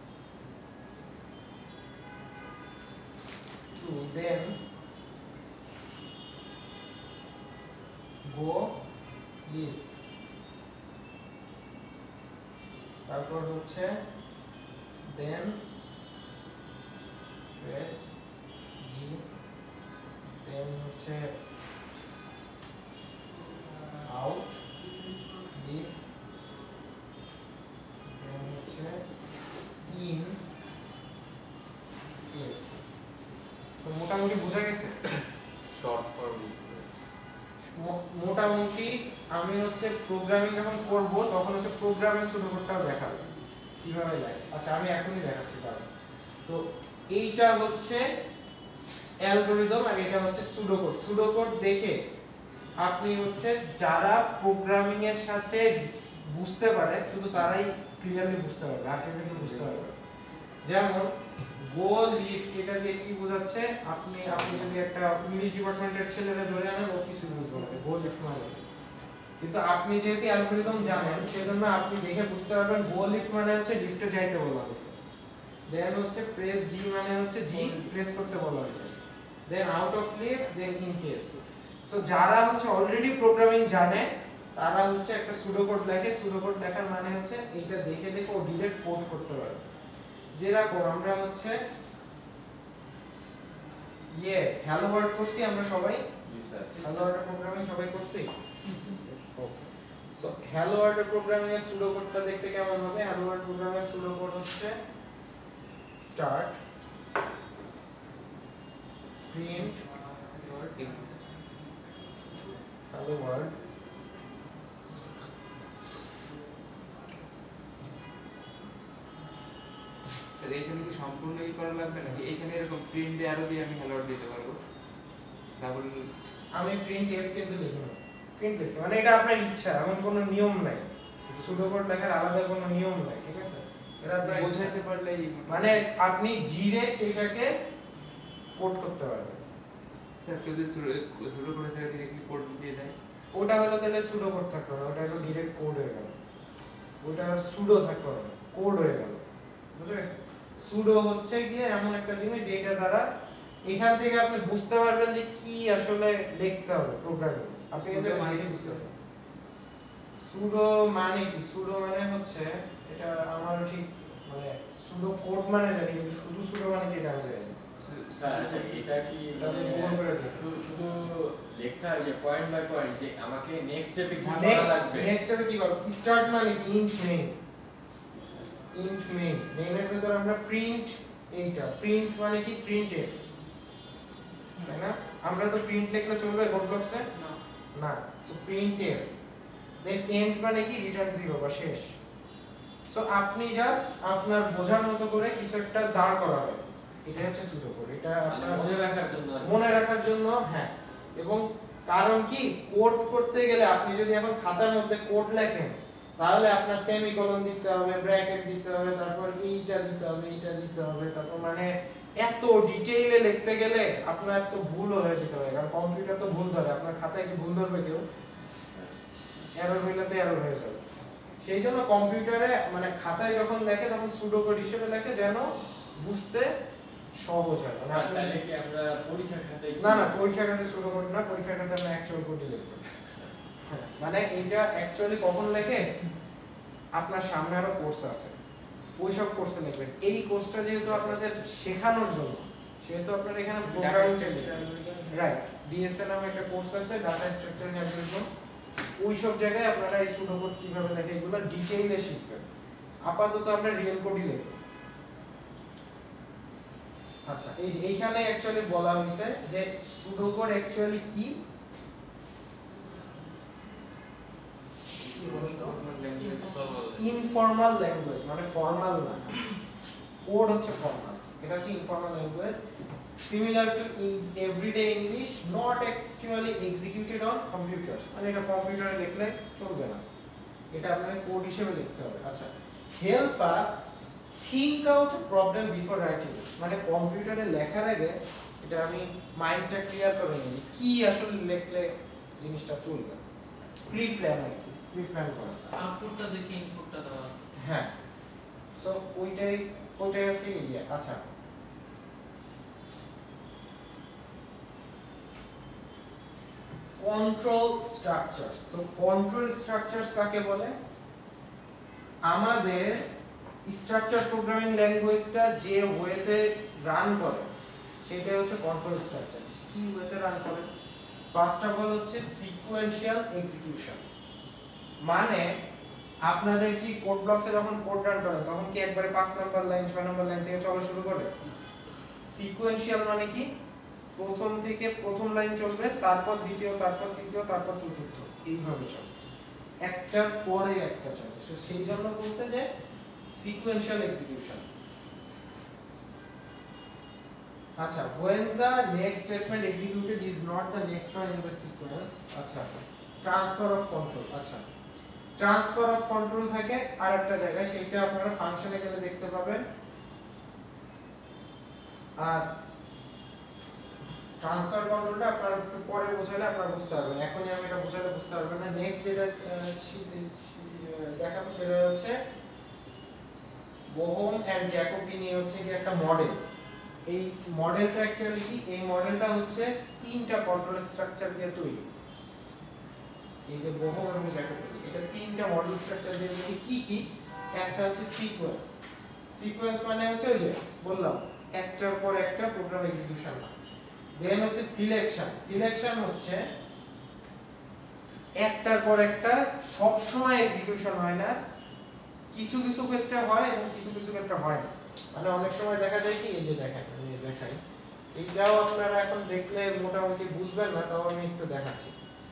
to then go lift তারপর হচ্ছে then press G then হচ্ছে out lift then হচ্ছে in yes সো মোটামুটি বোঝা গেছে শর্ট ফর্ম বুঝতে পেরেছি মোটামুটি আমি হচ্ছে প্রোগ্রামিং যখন করব তখন হচ্ছে প্রোগ্রামের সুডো কোডটাও দেখাবো কিভাবে লেখে আচ্ছা আমি এখনই দেখাচ্ছি কারণ তো এইটা হচ্ছে অ্যালগরিদম আর এটা হচ্ছে সুডো কোড সুডো কোড দেখে আপনি হচ্ছে যারা প্রোগ্রামিং এর সাথে বুঝতে পারে শুধু তারাই ক্লিয়ারলি বুঝতে পারবে আর কেউ কিন্তু বুঝতে পারবে যেমন গো লিফট এটা দিয়ে কি বোঝাচ্ছে আপনি আপনি যদি একটা ইংলিশ ডিপার্টমেন্টের ছেলেরা ধরে আনেন ও কিছু বুঝবে না গো লিফট মানে কিন্তু আপনি যেহেতু অ্যালগরিদম জানেন সেজন্য আপনি দেখে বুঝতে পারবেন গো লিফট মানে হচ্ছে লিফটে যাইতে বলা হয়েছে দেন হচ্ছে প্রেস জি মানে হচ্ছে জি প্রেস করতে বলা হয়েছে then out of lift then in KFC so যারা হচ্ছে অলরেডি প্রোগ্রামিং জানে তারা হচ্ছে একটা সুডো কোড লেখে সুডো কোড লেখার মানে হচ্ছে এটা দেখে দেখে ও ডিরেক্ট কোড করতে পারে যেরকম আমরা হচ্ছে ইয়ে হ্যালো ওয়ার্ল্ড করছি আমরা সবাই হ্যালো ওয়ার্ল্ড প্রোগ্রামিং সবাই করছি okay so hello world programming এর সুডো কোডটা দেখতে কেমন হবে হ্যালো ওয়ার্ল্ড প্রোগ্রামের সুডো কোড হচ্ছে start print hello world sir এখানে কি সম্পূর্ণই করা লাগবে নাকি এখানে এরকম প্রিন্ট দিয়ে আরো দিয়ে আমি হ্যালো ওয়ার্ল্ড দিতে পারবো ডাবল আমি প্রিন্ট এফ কিন্তু লিখি না প্রিন্ট লিখছি মানে এটা আপনার ইচ্ছা এমন কোনো নিয়ম নাই সুডো কোড লেখার আলাদা কোনো নিয়ম নাই ঠিক আছে এটা আপনার বোঝাতে পারলেই মানে আপনি ডিরেক্ট এটাকে কোড করতে পারবেন। স্যার কেউ যদি সুডো করে স্যার ডিরেক্টলি কোড দিয়ে দেয়, ওটা হলো তাহলে সুডো কোড থাকবে না, ওটা হলো ডিরেক্ট কোড হয়ে গেল। ওটা সুডো থাকবে না, কোড হয়ে গেল। বুঝতে গেছে? সুডো হচ্ছে গিয়ে এমন একটা জিনিস যেটা দ্বারা এখান থেকে আপনি বুঝতে পারবেন যে কি আসলে লিখতে হবে প্রোগ্রামে। আপনি Sudo এটা মানে দেখে কি? বুঝতে পারবেন। সুডো মানে কি? সুডো মানে হচ্ছে এটা আমার ঠিক মানে সুডো কোড মানে জানি, কিন্তু শুধু সুডো মানে কি এটা আমি জানি না। স্যার আচ্ছা এটা কি তাহলে গুগল করে দেখি। শুধু- শুধু লিখতে হয় যে পয়েন্ট বাই পয়েন্ট যে আমাকে নেক্সট স্টেপে কি করা নেক্সট লাগবে? নেক্সট স্টেপে কি করব? স্টার্ট মানে কি? Int main. ইন্ট মেইন মেইনের ভিতর আমরা প্রিন্ট, এইটা প্রিন্ট মানে কি? প্রিন্ট এফ, তাই না? আমরা তো প্রিন্ট লিখলে চলবে কোড বক্সে না না, so print f. Then end মানে কি? রিটার্ন জিরো বা শেষ। সো আপনি জাস্ট আপনার বোঝার মতো করে কিছু একটা দাঁড় করাবেন, এটা হচ্ছে সুডো কোড। এটা মানে আপনার মনে রাখার জন্য আর কি। মনে রাখার জন্য, হ্যাঁ। এবং কারণ কি, কোড করতে গেলে আপনি যদি এখন খাতার মধ্যে কোড লেখেন তাহলে আপনার সেমিকোলন দিতে হবে, ব্র্যাকেট দিতে হবে, তারপর এইটা দিতে হবে, এইটা দিতে হবে, তারপর মানে এত ডিটেইলে লিখতে গেলে আপনার তো ভুল হয়ে যেতে পারে, কারণ কম্পিউটার তো ভুল ধরে। আপনার খাতায় কি ভুল ধরবে কেউ? এরর হইলে তো এরর হয়ে যাবে। সেই জন্য কম্পিউটারে মানে খাতায় যখন লেখে তখন সুডো কোড হিসেবে লেখে যেন বুঝতে সহজ হয়। মানে স্যার, আপনি তাহলে কি আমরা পরীক্ষার খাতে না না পরীক্ষার কাছে শুরু করি না, পরীক্ষার কাছে আমরা অ্যাকচুয়াল কোডই লিখব। মানে এটা অ্যাকচুয়ালি কখন লেখে? আপনার সামনে আরো কোর্স আছে, ওই সব কোর্সে লিখবেন। এই কোর্সটা যেহেতু আপনাদের শেখানোর জন্য, সেহেতু আপনারা এখানে প্রোগ্রামিং রাইট ডিএসএ নামে একটা কোর্স আছে, ডাটা স্ট্রাকচারিং অ্যালগরিদম। ওই সব জায়গায় আপনারা এই সুডো কোড কিভাবে লেখে এগুলো ডিটেইলে শিখবেন। আপাতত আমরা রিয়েল কোডই লিখব। আচ্ছা, এই এইখানে অ্যাকচুয়ালি বলা হয়েছে যে সুডো কোড অ্যাকচুয়ালি কি? ইনফর্মাল ল্যাঙ্গুয়েজ, মানে ফর্মাল না। কোড হচ্ছে ফর্মাল, এটা হচ্ছে informal language, similar to everyday English, not actually executed on computers. মানে এটা কম্পিউটারে লিখলে চলবে না, এটা আপনাকে কোড হিসেবে লিখতে হবে। আচ্ছা, help us think out problem before writing. মানে কম্পিউটারে লেখার আগে এটা আমি মাইন্ডটা ক্লিয়ার করে নিই যে কি আসলে লিখলে জিনিসটা চলবে। প্রি প্ল্যান আর কি, প্রি প্ল্যান করা। আউটপুটটা দেখে ইনপুটটা দেওয়া। হ্যাঁ, সো ওইটাই ওইটাই হচ্ছে ইয়ে। আচ্ছা, কন্ট্রোল স্ট্রাকচারস। তো কন্ট্রোল স্ট্রাকচারস কাকে বলে? আমাদের স্ট্রাকচার প্রোগ্রামিং ল্যাঙ্গুয়েজটা যে ওয়েতে রান করে সেটাই হচ্ছে কন্ট্রোল স্ট্রাকচার। কি ওয়েতে রান করে? ফার্স্ট অফ অল হচ্ছে সিকোয়েন্সিয়াল এক্সিকিউশন। মানে আপনাদের কি কোড ব্লকসে যখন কোড রান করেন তখন কি একবারে পাঁচ নাম্বার লাইন ছয় নাম্বার লাইন থেকে চলা শুরু করে? সিকোয়েন্সিয়াল মানে কি, প্রথম থেকে প্রথম লাইন চলবে, তারপর দ্বিতীয়, তারপর তৃতীয়, তারপর চতুর্থ, এইভাবে চলবে, একটার পরে একটা চলবে। সো সেই জন্য বলছে যে সিকোয়েন্সিয়াল এক্সিকিউশন। আচ্ছা, when the next statement executed is not the next one in the sequence. আচ্ছা, ট্রান্সফার অফ কন্ট্রোল। আচ্ছা, ট্রান্সফার অফ কন্ট্রোল থাকে আরেকটা জায়গায়, সেটা আপনারা ফাংশনে গেলে দেখতে পাবেন। আর ট্রান্সফার কন্ট্রোলটা আপনারা একটু পরে বোঝালে আপনারা বুঝতে পারবেন, এখনই আমি এটা বোঝালে বুঝতে পারবেন না। নেক্সট যেটা দেখাবো সেটা হচ্ছে বোহম এন্ড জ্যাকোবিনি হচ্ছে কি একটা মডেল। এই মডেলটা অ্যাকচুয়ালি কি, এই মডেলটা হচ্ছে তিনটা কন্ট্রোল স্ট্রাকচার দিয়ে তৈরি। এই যে বোহম এবং জ্যাকোবিনি, এটা তিনটা মডেল স্ট্রাকচার দিয়ে তৈরি। কি কি? একটা হচ্ছে সিকোয়েন্স। সিকোয়েন্স মানে হচ্ছে ওই যে বললাম একটার পর একটা প্রোগ্রাম এক্সিকিউশন না। দেন হচ্ছে সিলেকশন। সিলেকশন হচ্ছে একটার পর একটা সব সময় এক্সিকিউশন হয় না, কিছু কিছু ক্ষেত্রে হয় এবং কিছু কিছু ক্ষেত্রে হয় না। মানে অনেক সময় দেখা যায় কি, এই যে দেখেন আমি দেখাই, এইটাও আপনারা এখন দেখলে মোটামুটি বুঝবেন না, তাও আমি একটু দেখাচ্ছি।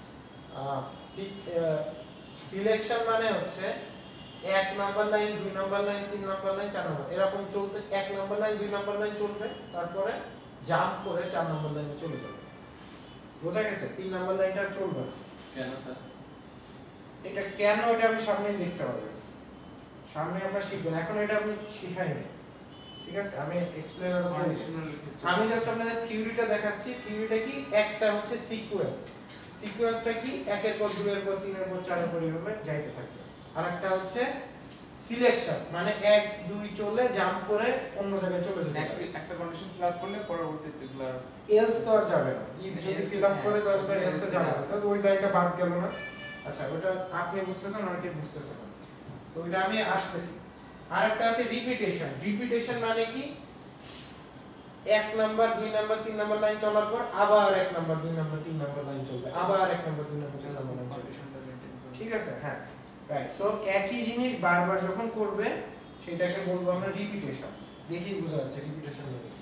সিলেকশন মানে হচ্ছে এক নাম্বার লাইন, দুই নাম্বার লাইন, তিন নাম্বার লাইন, চার নাম্বার, এরকম চলতে এক নাম্বার লাইন, দুই নাম্বার লাইন চলবে, তারপরে জাম্প করে চার নাম্বার লাইনে চলে যাবে। বোঝা গেছে? তিন নাম্বার লাইনটা চলবে না। কেন স্যার? এটা কেন, এটা আমি সামনে দেখতে পারবো। সামনে আমরা শিখবেন, এখন এটা আমি শিখাইনি, ঠিক আছে? আমি এক্সপ্লেন আরো করি। কন্ডিশনাল ক্ষেত্রে আমি জাস্ট আপনাদের থিওরিটা দেখাচ্ছি। থিওরিটা কি? একটা হচ্ছে সিকোয়েন্স। সিকোয়েন্সটা কি? একের পর দুইয়ের পর তিনের পর চারের পর এভাবে যাইতে থাকবে। আর একটা হচ্ছে সিলেকশন, মানে এক দুই চলে জাম্প করে অন্য জায়গায় চলে যেতে একটা পারে। একটা কন্ডিশন ফিল আপ করলে পরবর্তীতে গুলো আর এলস তো আর যাবে না। ইফ যদি Else, ফিল আপ হ্যাঁ। করে তাহলে তো Else এলসে যাবে না, যাবে। তাহলে ওই লাইনটা বাদ গেল না। আচ্ছা, ওটা আপনি বুঝতেছেন, অনেকে বুঝতেছেন না, তো ওইটা আমি আসতেছি। আর একটা আছে রিপিটেশন। রিপিটেশন মানে কি? এক নাম্বার দুই নাম্বার তিন নাম্বার লাইন চলার পর আবার এক নাম্বার দুই নাম্বার তিন নাম্বার লাইন চলবে, আবার এক নাম্বার দুই নাম্বার তিন নাম্বার লাইন চলবে, কন্ডিশনটা মেইনটেইন করবে। ঠিক আছে? হ্যাঁ, রাইট। সো একই জিনিস বারবার যখন করবে সেটাকে বলবো আমরা রিপিটেশন। দেখি বোঝা যাচ্ছে রিপিটেশন মানে কি।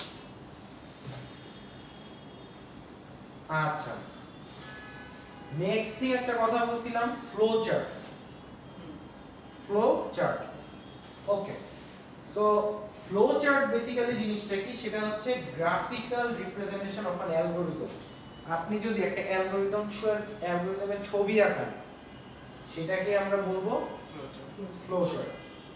আচ্ছা, নেক্সট থিং একটা কথা বলছিলাম, flow chart. Flow chart, okay. So flow chart basically জিনিসটা কি? সেটা হচ্ছে graphical representation of an algorithm. আপনি যদি একটা অ্যালগরিদম অ্যালগরিদমের ছবি আঁকান, সেটাকে আমরা বলবো flow chart.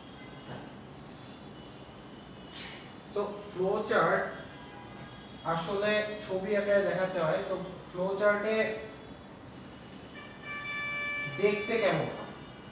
So flow chart আসলে ছবি আকারে দেখাতে হয়। তো ফ্লো চার্টে দেখতে কেমন হয়?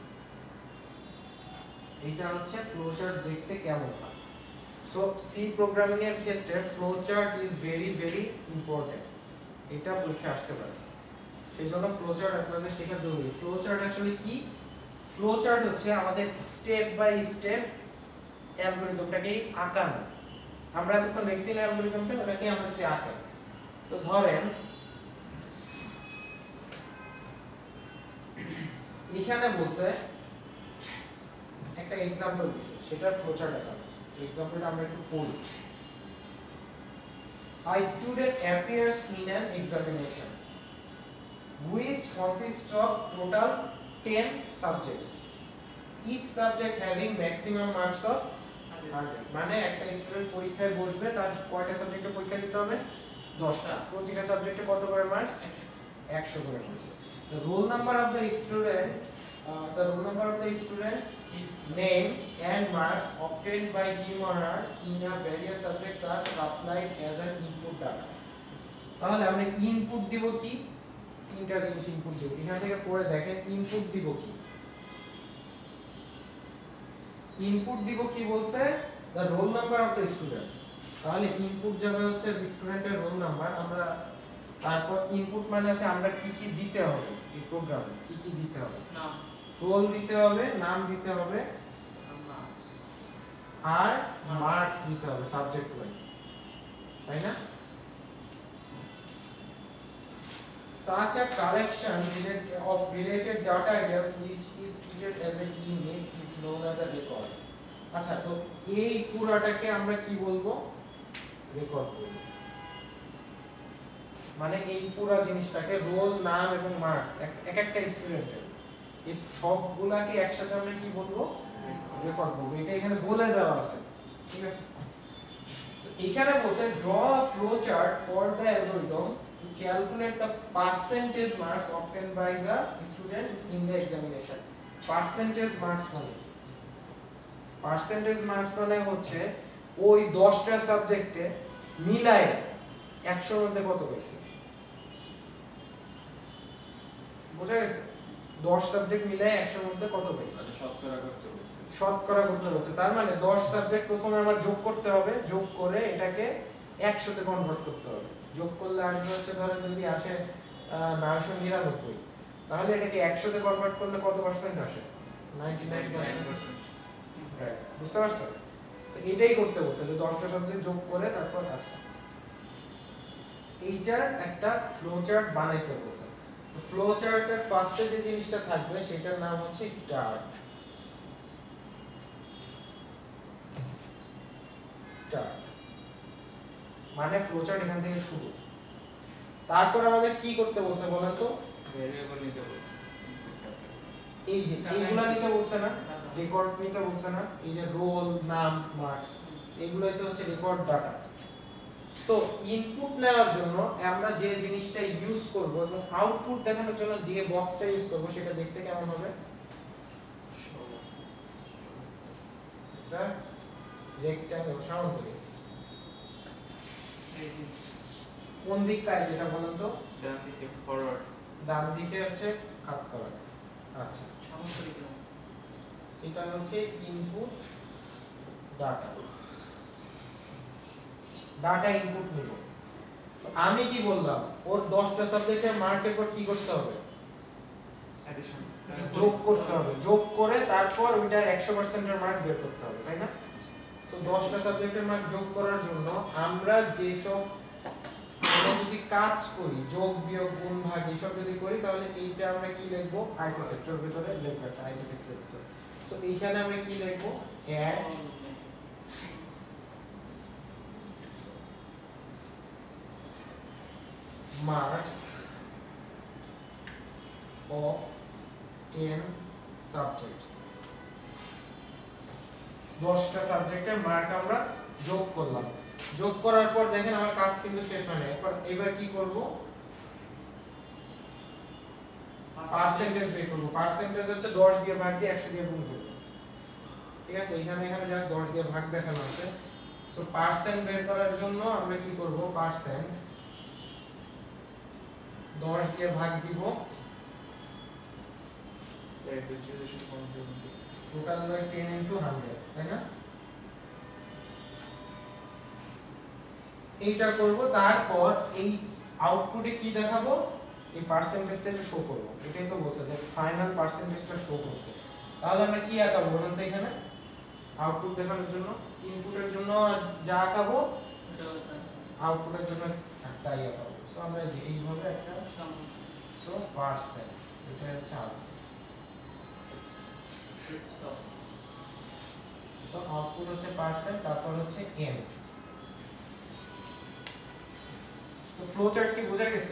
এটা হচ্ছে ফ্লো চার্ট দেখতে কেমন হয়। সো সি প্রোগ্রামিং এর ক্ষেত্রে flow chart is very very important. এটা পরীক্ষায় আসতে পারে, সেই জন্য ফ্লো চার্ট আপনাদের শেখা জরুরি। ফ্লো চার্ট আসলে কি? ফ্লো চার্ট হচ্ছে আমাদের স্টেপ বাই স্টেপ অ্যালগরিদমটাকে আঁকানো। আমরা এতক্ষণ দেখছি না অ্যালগরিদমটা, ওটাকে আমরা যদি আঁকাই, তো ধরেন এখানে বলছে একটা এক্সাম্পল দিছে, সেটার ফ্লোচার্ট আঁকানো। এক্সাম্পলটা আমরা একটু পড়ি। A student appears in an examination which consists of total ten subjects, each subject having maximum marks of one hundred। মানে একটা স্টুডেন্ট পরীক্ষায় বসবে, তার কয়টা সাবজেক্টে পরীক্ষা দিতে হবে? দশটা। প্রতিটা সাবজেক্টে কত করে মার্কস? একশো করে marks. The roll number of the student uh, the roll number of the student name and marks obtained by him or her in a various subjects are supplied as an input data। তাহলে আমরা ইনপুট দিব কি? তিনটা জিনিস ইনপুট দেব। এখান থেকে পড়ে দেখেন ইনপুট দিব কি? ইনপুট দিব কি বলছে? the roll number of the student। তাহলে ইনপুট যাবে হচ্ছে স্টুডেন্টের রোল নাম্বার। আমরা তারপর ইনপুট মানে হচ্ছে আমরা কি কি দিতে হবে, এই প্রোগ্রামে কি কি দিতে হবে? নাম, রোল দিতে হবে, নাম দিতে হবে, মার্কস, আর মার্কস দিতে হবে সাবজেক্ট ওয়াইজ, তাই না? Such a collection of related data items which is treated as a unit is known as a record। আচ্ছা, তো এই পুরাটাকে আমরা কি বলবো? রেকর্ড বলবো। মানে এই পুরা জিনিসটাকে রোল, নাম এবং মার্কস এক একটা স্টুডেন্টের, এই সবগুলাকে একসাথে আমরা কি বলবো? রেকর্ড বলবো। এটা এখানে বলে দেওয়া আছে, ঠিক আছে? এখানে বলছে draw a flow chart for the algorithm to calculate the percentage marks obtained by the student in the examination। percentage marks মানে কি? percentage marks মানে হচ্ছে ওই দশটা সাবজেক্টে মিলায়ে একশো এর মধ্যে কত পাইছে, বোঝা গেছে? দশ সাবজেক্ট মিলায়ে একশো এর মধ্যে কত পাইছে, মানে শতকরা করতে হবে। শতকরা করতে বলছে। তার মানে দশ সাবজেক্ট প্রথমে আমার যোগ করতে হবে, যোগ করে এটাকে একশো তে কনভার্ট করতে হবে। যোগ করলে আসবে হচ্ছে ধরেন যদি আসে নয়শো নিরানব্বই, তাহলে এটাকে একশো তে কনভার্ট করলে কত পার্সেন্ট আসে? Ninety nine percent. রাইট, বুঝতে পারছেন? সো এটাই করতে বলছে যে দশটা সাবজেক্ট যোগ করে তারপর আছে এইটার একটা ফ্লো চার্ট বানাইতে বলছে। তো ফ্লো চার্টের ফার্স্টে যে জিনিসটা থাকবে সেটার নাম হচ্ছে স্টার্ট। স্টার্ট মানে ফ্লো চার্ট এখান থেকে শুরু। তারপর আমাদের কি করতে বলছে বলেন তো? ভেরিয়েবল নিতে বলছে, এই যে এইগুলা নিতে বলছে না, রেকর্ড নিতে বলছে না, এই যে রোল, নাম, মার্কস, এগুলোই তো হচ্ছে রেকর্ড ডাটা। সো ইনপুট নেওয়ার জন্য আমরা যে জিনিসটা ইউজ করব এবং আউটপুট দেখানোর জন্য যে বক্সটা ইউজ করব সেটা দেখতে কেমন হবে? রেক্ট্যাঙ্গেল সামান্তরিক এই যে কোন দিক কাজ এটা বলুন তো ডান দিকে ফরওয়ার্ড ডান দিকে হচ্ছে কাট করা আচ্ছা সামান্তরিক রং। এটা হচ্ছে ইনপুট ডাটা ডাটা ইনপুট নিব তো আমি কি বললাম ওর দশটা সাবজেক্টের মার্কের পর কি করতে হবে অ্যাডিশন যোগ করতে হবে যোগ করে তারপর ওইটার একশো পার্সেন্ট এর মার্ক বের করতে হবে তাই না সো দশটা সাবজেক্টের মার্ক যোগ করার জন্য আমরা যেসব আমরা যদি কাজ করি যোগ বিয়োগ গুণ ভাগ এসব যদি করি তাহলে এইটা আমরা কি লিখব আয়তক্ষেত্রের ভিতরে লিখব একটা আয়তক্ষেত্রের ভিতরে সো এইখানে আমরা কি লিখব add marks of ten subjects দশটা সাবজেক্টের মার্ক আমরা যোগ করলাম যোগ করার পর দেখেন আমার কাজ কিন্তু শেষ হয় না এরপর এবার কি করব পার্সেন্টেজ বের করব পার্সেন্টেজ হচ্ছে দশ দিয়ে ভাগ দিয়ে একশো দিয়ে গুণ করব ঠিক আছে এখানে এখানে জাস্ট দশ দিয়ে ভাগ দেখানো আছে সো পার্সেন্ট বের করার জন্য আমরা কি করব পার্সেন্ট দশ দিয়ে ভাগ দিব টোটাল হয় টেন ইনটু হান্ড্রেড তাই না এইটা করব তারপর এই আউটপুটে কি দেখাবো এই পার্সেন্টেজটা শো করব এটাই তো বলছে যে ফাইনাল পার্সেন্টেজটা শো করতে তাহলে আমরা কি আঁকাবো বলুন তো এখানে আউটপুট দেখানোর জন্য ইনপুটের জন্য যা আঁকাবো আউটপুটের জন্য তাই আঁকাবো সো আমরা যে এইভাবে একটা সো পার্সেন্ট এটা হচ্ছে আউটপুট সো আউটপুট হচ্ছে পার্সেন্ট তারপর হচ্ছে এম সো ফ্লো চার্ট কি বোঝা গেছে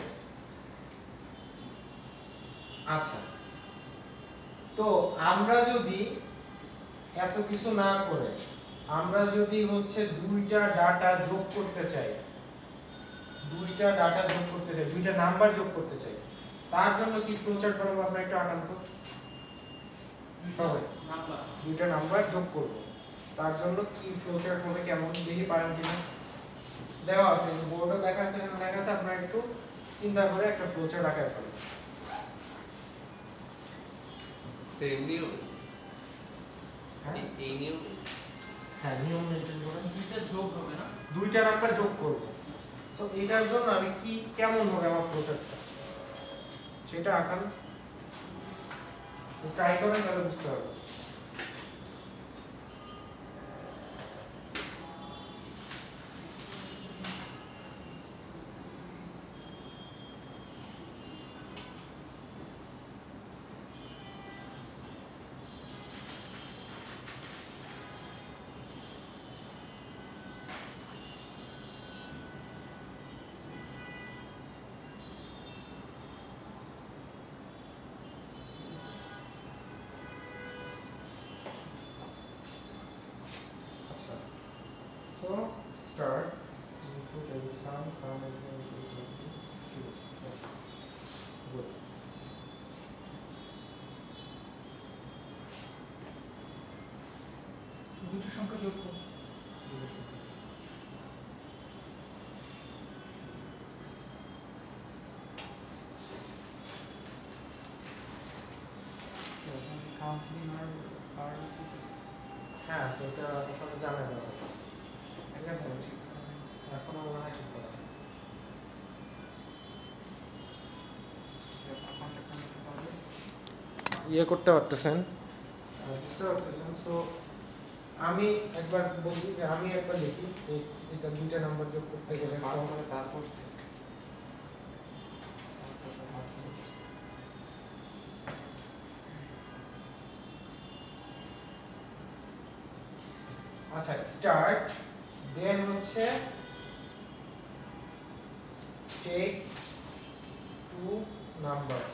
আচ্ছা তো আমরা যদি এত কিছু না করে আমরা যদি হচ্ছে দুইটা ডাটা যোগ করতে চাই দুইটা ডাটা যোগ করতে চাই দুইটা নাম্বার যোগ করতে চাই তার জন্য কি ফ্লো চার্ট বানাবো আপনারা একটু আঁকান তো সবাই নাম্বার দুইটা নাম্বার যোগ করব তার জন্য কি ফ্লো চার্ট হবে কেমন দেখি পারেন কিনা দেওয়া আছে বোর্ডে লেখা আছে এখানে লেখা আছে আপনারা একটু চিন্তা করে একটা ফ্লো চার্ট আঁকায় ফেলুন সেম নিয়ম হ্যাঁ এই নিয়ম হ্যাঁ নিয়ম মেনটেন করে দুইটা যোগ হবে না দুইটা নাম্বার যোগ করব সো এটার জন্য আমি কি কেমন হবে আমার ফ্লো চার্টটা সেটা আঁকান ট্রাই করেন তাহলে বুঝতে পারবেন So start input every sum sum is going to equal to this. Good. দুটো সংখ্যা যোগ করো কাউন্সিলিং আর কার্ড আছে হ্যাঁ সেটা আপনারা জানা যাবে ঠিক আছে এখনো মনে হয় ঠিক করা ইয়ে করতে পারতেছেন বুঝতে পারতেছেন সো আমি একবার বলি যে আমি একবার দেখি এটা দুইটা নাম্বার যোগ করতে গেলে তারপর আচ্ছা স্টার্ট দেন হচ্ছে take two numbers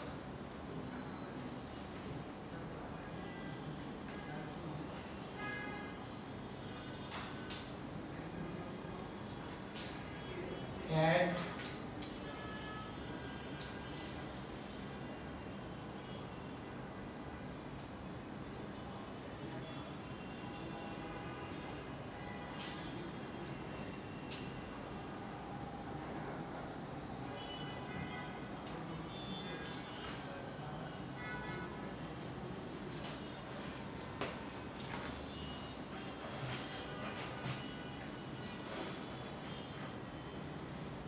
add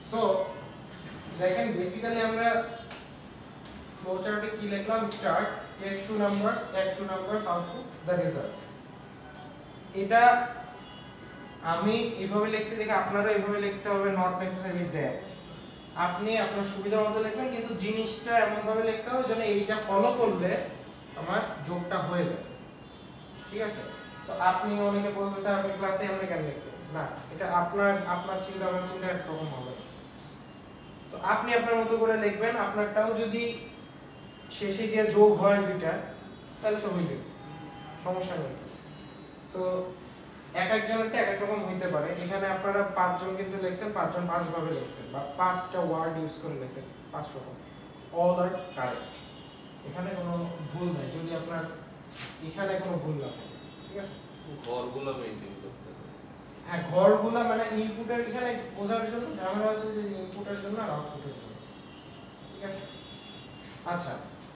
so দেখেন বেসিক্যালি আমরা ফ্লো চার্টে কি লিখলাম, start take two numbers add two numbers output the result. এটা আমি এইভাবে লিখছি দেখে আপনারা এইভাবে লিখতে হবে, নট নেসেসারিলি দ্যাট। আপনি আপনার সুবিধা মতো লিখবেন, কিন্তু জিনিসটা এমন ভাবে লিখতে হবে যেন এইটা ফলো করলে আমার যোগটা হয়ে যায়, ঠিক আছে? সো আপনি অনেকে বলতে স্যার আপনি ক্লাসে এমনি কেন লিখবেন, না এটা আপনার আপনার চিন্তা আমার চিন্তা একরকম হবে। তো আপনি আপনার মতো করে লিখবেন, আপনারটাও যদি শেষে গিয়ে যোগ হয় দুইটা তাহলে তো হইবে, সমস্যা নেই। সো এক একজনেরটা এক এক রকম হইতে পারে। এখানে আপনারা পাঁচজন কিন্তু লিখছেন, পাঁচজন পাঁচ ভাবে লিখছেন বা পাঁচটা ওয়ার্ড ইউজ করে লিখছেন, পাঁচ রকম, অল আর কারেক্ট, এখানে কোনো ভুল নাই যদি আপনার এখানে কোনো ভুল না থাকে, ঠিক আছে? ঘরগুলো মেইনটেইন করতে হবে। হ্যাঁ ঘরগুলা মানে ইনপুটের এখানে বোঝার জন্য ঝামেলা হচ্ছে যে ইনপুটের জন্য আর আউটপুটের জন্য, ঠিক আছে? আচ্ছা,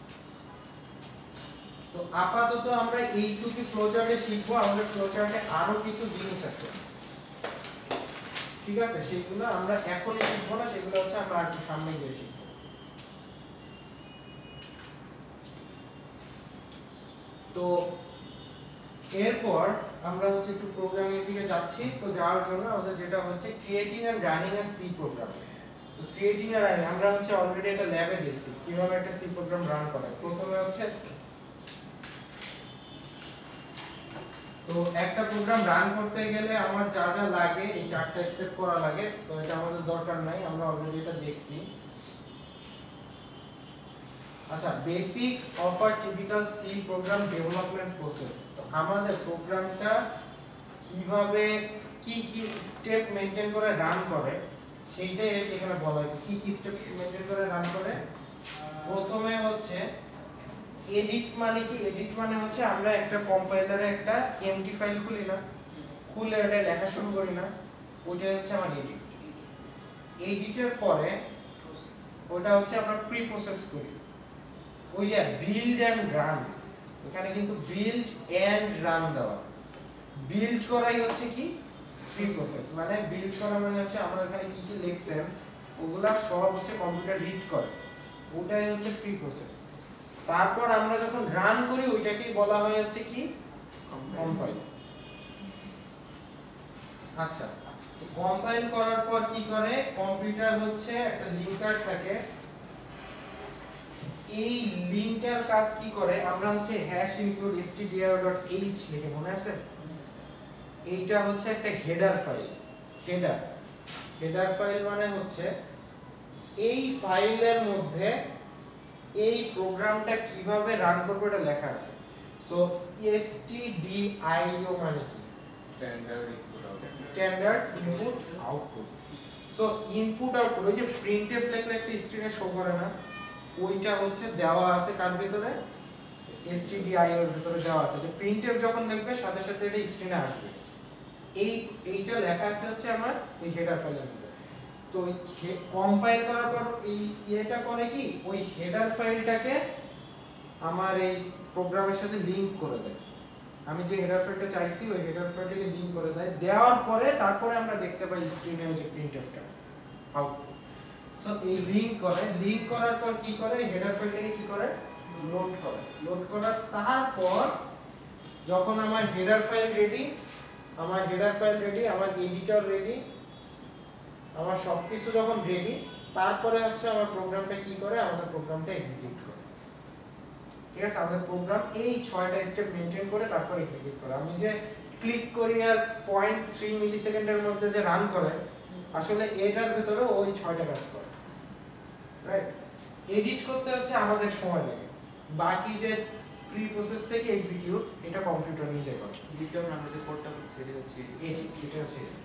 তো আপাতত আমরা এইটুকু ফ্লোচার্টে শিখবো। আমাদের ফ্লোচার্টে আরো কিছু জিনিস আছে, ঠিক আছে? সেগুলো আমরা এখনই শিখবো না, সেগুলো হচ্ছে আমরা একটু সামনে গিয়ে শিখবো। তো এরপর আমরা হচ্ছে একটু প্রোগ্রামিং দিকে যাচ্ছি। তো যাওয়ার জন্য আমাদের যেটা হচ্ছে creating and running a C program. তো ক্রিয়েটিং এন্ড রানিং আমরা হচ্ছে অলরেডি এটা ল্যাবে দেখছি কিভাবে একটা সি প্রোগ্রাম রান করে। প্রথমে হচ্ছে তো একটা প্রোগ্রাম রান করতে গেলে আমার যা যা লাগে এই চারটা স্টেপ করা লাগে। তো এটা আমাদের দরকার নাই, আমরা অলরেডি এটা দেখছি। আচ্ছা, basics of a typical C program development process. তো আমাদের প্রোগ্রামটা কিভাবে কি কি স্টেপ মেইনটেইন করে রান করে সেইটাই এখানে বলা হয়েছে, কি কি স্টেপ মেইনটেইন করে রান করে। প্রথমে হচ্ছে এডিট, মানে কি এডিট মানে হচ্ছে আমরা একটা কম্পাইলারে একটা এমটি ফাইল খুলি না, খুলে এটা লেখা শুরু করি না, ওটা হচ্ছে আমার এডিট। এডিটের পরে ওটা হচ্ছে আমরা প্রি প্রসেস করি। ওই যে বিল্ড এন্ড রান, এখানে কিন্তু বিল্ড এন্ড রান দেওয়া, বিল্ড করাই হচ্ছে কি প্রি প্রসেস। মানে বিল্ড করা মানে হচ্ছে আমরা এখানে কি কি লিখছেন ওগুলা সব হচ্ছে কম্পিউটার রিড করে, ওটাই হচ্ছে প্রি প্রসেস। তারপর আমরা যখন রান করি ওইটাকেই বলা হয় হচ্ছে কি কম্পাইল। আচ্ছা, কম্পাইল করার পর কি করে কম্পিউটার হচ্ছে একটা লিঙ্কার থাকে, এই লিঙ্কের কাজ কি করে আমরা হচ্ছে হ্যাশ ইনক্লুড stdio.h লিখে, মনে আছে? এইটা হচ্ছে একটা header file. Header header file মানে হচ্ছে এই ফাইলের মধ্যে এই প্রোগ্রামটা কিভাবে রান করবে এটা লেখা আছে। সো stdio মানে কি standard input output, standard input output. So input output ওই যে প্রিন্টএফ লেখলে একটা স্ক্রিনে শো করে না, ওইটা হচ্ছে দেওয়া আছে কার ভিতরে, stdio এর ভিতরে দেওয়া আছে। যে প্রিন্টএফ যখন লিখবে সাথে সাথে এটা স্ক্রিনে আসবে। এই এইটা লেখা আছে হচ্ছে আমার এই হেডার ফাইলের মধ্যে। তো কম্পাইল করার পর এই এটা করে কি ওই হেডার ফাইলটাকে আমার এই প্রোগ্রামের সাথে লিংক করে দেয়। আমি যে হেডার ফাইলটা চাইছি ওই হেডার ফাইলটাকে লিংক করে দেয়। দেওয়ার পরে তারপরে আমরা দেখতে পাই স্ক্রিনে ওই যে প্রিন্টএফটা আউটপুট। সো এই লিংক করে, লিংক করার পর কি করে হেডার ফাইলটাকে কি করে লোড করে, লোড করার তারপর যখন আমার হেডার ফাইল রেডি, আমার হেডার ফাইল রেডি, আমার এডিটর রেডি, আমার সবকিছু যখন রেডি, তারপরে হচ্ছে আমার প্রোগ্রামটা কি করে আমাদের প্রোগ্রামটা এক্সিকিউট করে। ঠিক আছে, আমাদের প্রোগ্রাম এই ছয়টা স্টেপ মেইনটেইন করে তারপর এক্সিকিউট করে। আমি যে ক্লিক করি আর পয়েন্ট থ্রি মিলি সেকেন্ডের মধ্যে যে রান করে, আসলে এটার ভিতরে ওই ছয়টা কাজ করে, রাইট? এডিট করতে হচ্ছে আমাদের সময় লাগে, বাকি যে প্রি প্রসেস থেকে এক্সিকিউট এটা কম্পিউটার নিজে করে। এডিট যেমন আমরা যে কোডটা করছি সেটা হচ্ছে এডিট, এটা হচ্ছে edit।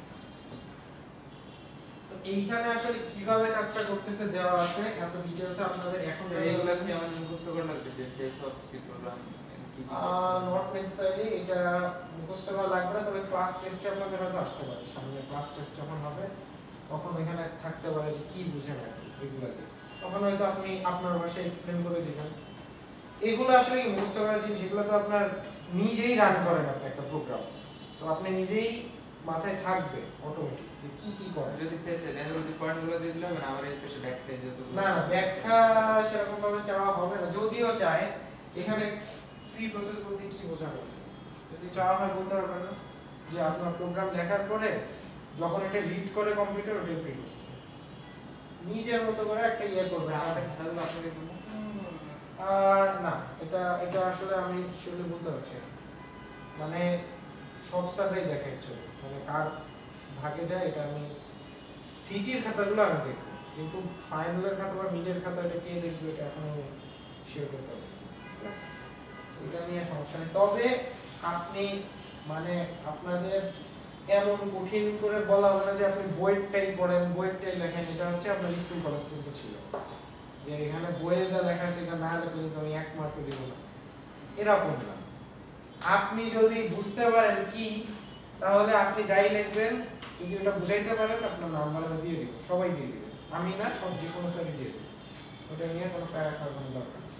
তো এইখানে আসলে কিভাবে কাজটা করতেছে দেওয়া আছে, এত ডিটেইলস আপনাদের এখন এইগুলো কি আমাদের মুখস্থ করা লাগবে যে phase of C program not necessarily এটা মুখস্থ করা লাগবে না, তবে ক্লাস টেস্টে আপনাদের হয়তো আসতে পারে, সামনে ক্লাস টেস্ট যখন হবে তখন এখানে থাকতে পারে যে কি বুঝেন আর কি এগুলাতে, তখন হয়তো আপনি আপনার ভাষায় এক্সপ্লেন করে দিবেন। এগুলো আসলে কি মুখস্থ করার জিনিস, এগুলো তো আপনার নিজেই রান করেন আপনি একটা প্রোগ্রাম, তো আপনি নিজেই মাথায় থাকবে অটোমেটিক যে কি কি করে। যদি পেছে দেখা গেল যে পয়েন্টগুলো দিয়ে দিলে হবে না, আমার এই পেছে ব্যাক পেজে তো না না ব্যাখ্যা সেরকম ভাবে চাওয়া হবে না, যদিও চায়। এখানে প্রি প্রসেস বলতে কি বোঝানো হচ্ছে, যদি চাওয়া হয় বলতে পারবেন না যে আপনার প্রোগ্রাম লেখার পরে যখন এটা রিড করে কম্পিউটার ওটা প্রি প্রসেস নিজের মতো করে একটা ইয়ে করবে। আমাদের খাতাগুলো আপনাকে দেবো। আর না, এটা এটা আসলে আমি শিওরলি বলতে পারছি না। মানে সব সার্ভেই দেখে অ্যাকচুয়ালি, মানে কার ভাগে যায় এটা আমি সিটির খাতাগুলো আমি দেখবো, কিন্তু ফাইনালের খাতা বা মিডের খাতা এটা কে দেখবে এটা এখনো শিওর করতে পারছি না। ঠিক আছে, এটা নিয়ে সমস্যা নেই। তবে আপনি মানে আপনাদের এমন কঠিন করে বলা হবে না যে আপনি বইয়েরটাই পড়েন বইয়েরটাই লেখেন। এটা হচ্ছে আপনার স্কুল কলেজ পর্যন্ত ছিল যে এখানে বইয়ে যা লেখা আছে এটা না লেখলে কিন্তু আমি এক মার্কও দেব না, এরকম না। আপনি যদি বুঝতে পারেন কি, তাহলে আপনি যাই লিখবেন যদি ওটা বুঝাইতে পারেন আপনার নাম্বার আমি দিয়ে দিব, সবাই দিয়ে দিবে, আমি না সব যে কোনো স্যারই দিয়ে দেবে, ওটা নিয়ে কোনো প্যারা খাওয়ার কোনো দরকার নেই।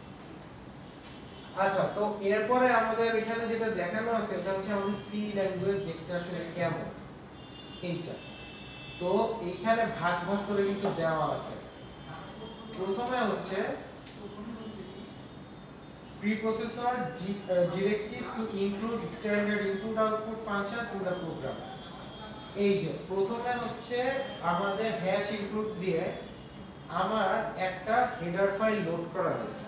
আচ্ছা, তো এরপরে আমাদের এখানে যেটা দেখানো আছে এটা হচ্ছে আমাদের সি ল্যাঙ্গুয়েজ দেখতে আসলে কেমন এইটা। তো এইখানে ভাগ ভাগ করে কিন্তু দেওয়া আছে। প্রথমে হচ্ছে preprocessor di- uh, directive to include standard input output functions in the program। এই যে প্রথমে হচ্ছে আমাদের হ্যাশ ইনক্লুড দিয়ে আমার একটা হেডার ফাইল লোড করা হয়েছে।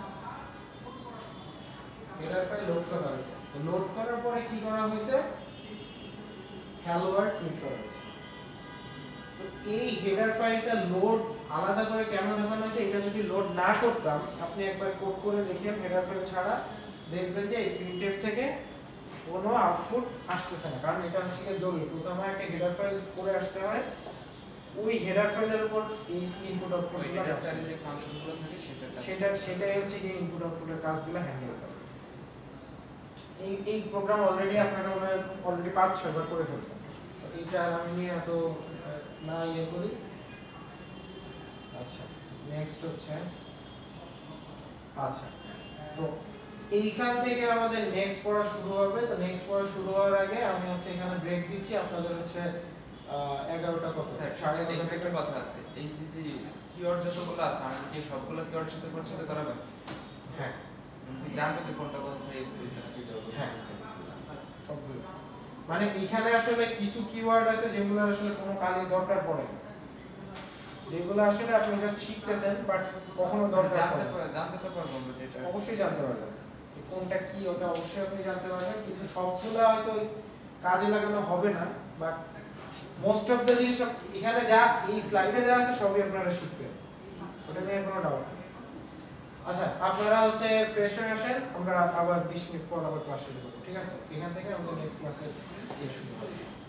হেডার ফাইল লোড করা হয়েছে, তো লোড করার পরে কি করা হয়েছে, হ্যালো ওয়ার্ল্ড প্রিন্ট করা হয়েছে। তো এই হেডার ফাইলটা লোড আলাদা করে কেন দেখানো হয়েছে, এটা যদি লোড না করতাম আপনি একবার কোড করে দেখেন হেডার ফাইল ছাড়া, দেখবেন যে এই প্রিন্টএফ থেকে কোনো আউটপুট আসতেছে না, কারণ এটা হচ্ছে জরুরি। প্রথমে একটা হেডার ফাইল করে আসতে হয়, ওই হেডার ফাইলের উপর এই ইনপুট আউটপুট যে ফাংশনগুলো থাকে সেটা সেটা সেটাই হচ্ছে যে ইনপুট আউটপুটের কাজগুলো হ্যান্ডেল করে। এই এই প্রোগ্রাম অলরেডি আপনারা অলরেডি পাঁচ ছয় বার করে ফেলছেন, তো এইটা আমি নিয়ে এত না ইয়ে করি। আচ্ছা, নেক্সট হচ্ছে, আচ্ছা তো এইখান থেকে আমাদের নেক্সট পড়া শুরু হবে। তো নেক্সট পড়া শুরু হওয়ার আগে আমি হচ্ছে এখানে ব্রেক দিচ্ছি, আপনাদের হচ্ছে এগারোটা কত স্যার সাড়ে সাড়ে এগারোটা একটা কথা আছে, এই যে যে কিওয়ার্ড যতগুলো আছে আমি কি সবগুলো কিওয়ার্ডের সাথে পরিচিত করাবেন? হ্যাঁ জানবে যে কোনটা কোথায় ইউজ করতে হবে। হ্যাঁ সবগুলো, মানে এখানে আসলে কিছু কিওয়ার্ড আছে যেগুলো আসলে কোনো কাজে দরকার পড়ে না, যেগুলো আসলে আপনি জাস্ট শিখতেছেন বাট কখনো দরকার জানতে পড়ে না। জানতে তো পারবো আমরা যেটা অবশ্যই জানতে পারবেন যে কোনটা কি, ওটা অবশ্যই আপনি জানতে পারবেন, কিন্তু সবগুলো হয়তো কাজে লাগানো হবে না, বাট মোস্ট অফ দ্য জিনিস এখানে যা এই স্লাইডে যা আছে সবই আপনারা শিখবেন, ওটা নিয়ে কোনো ডাউট নেই। আচ্ছা, আপনারা হচ্ছে ফ্রেশ হয়ে আসেন, আমরা আবার বিশ মিনিট পর আবার ক্লাস শুরু করবো। ঠিক আছে, এখান থেকে আমাদের নেক্সট ক্লাসে শুরু হবে।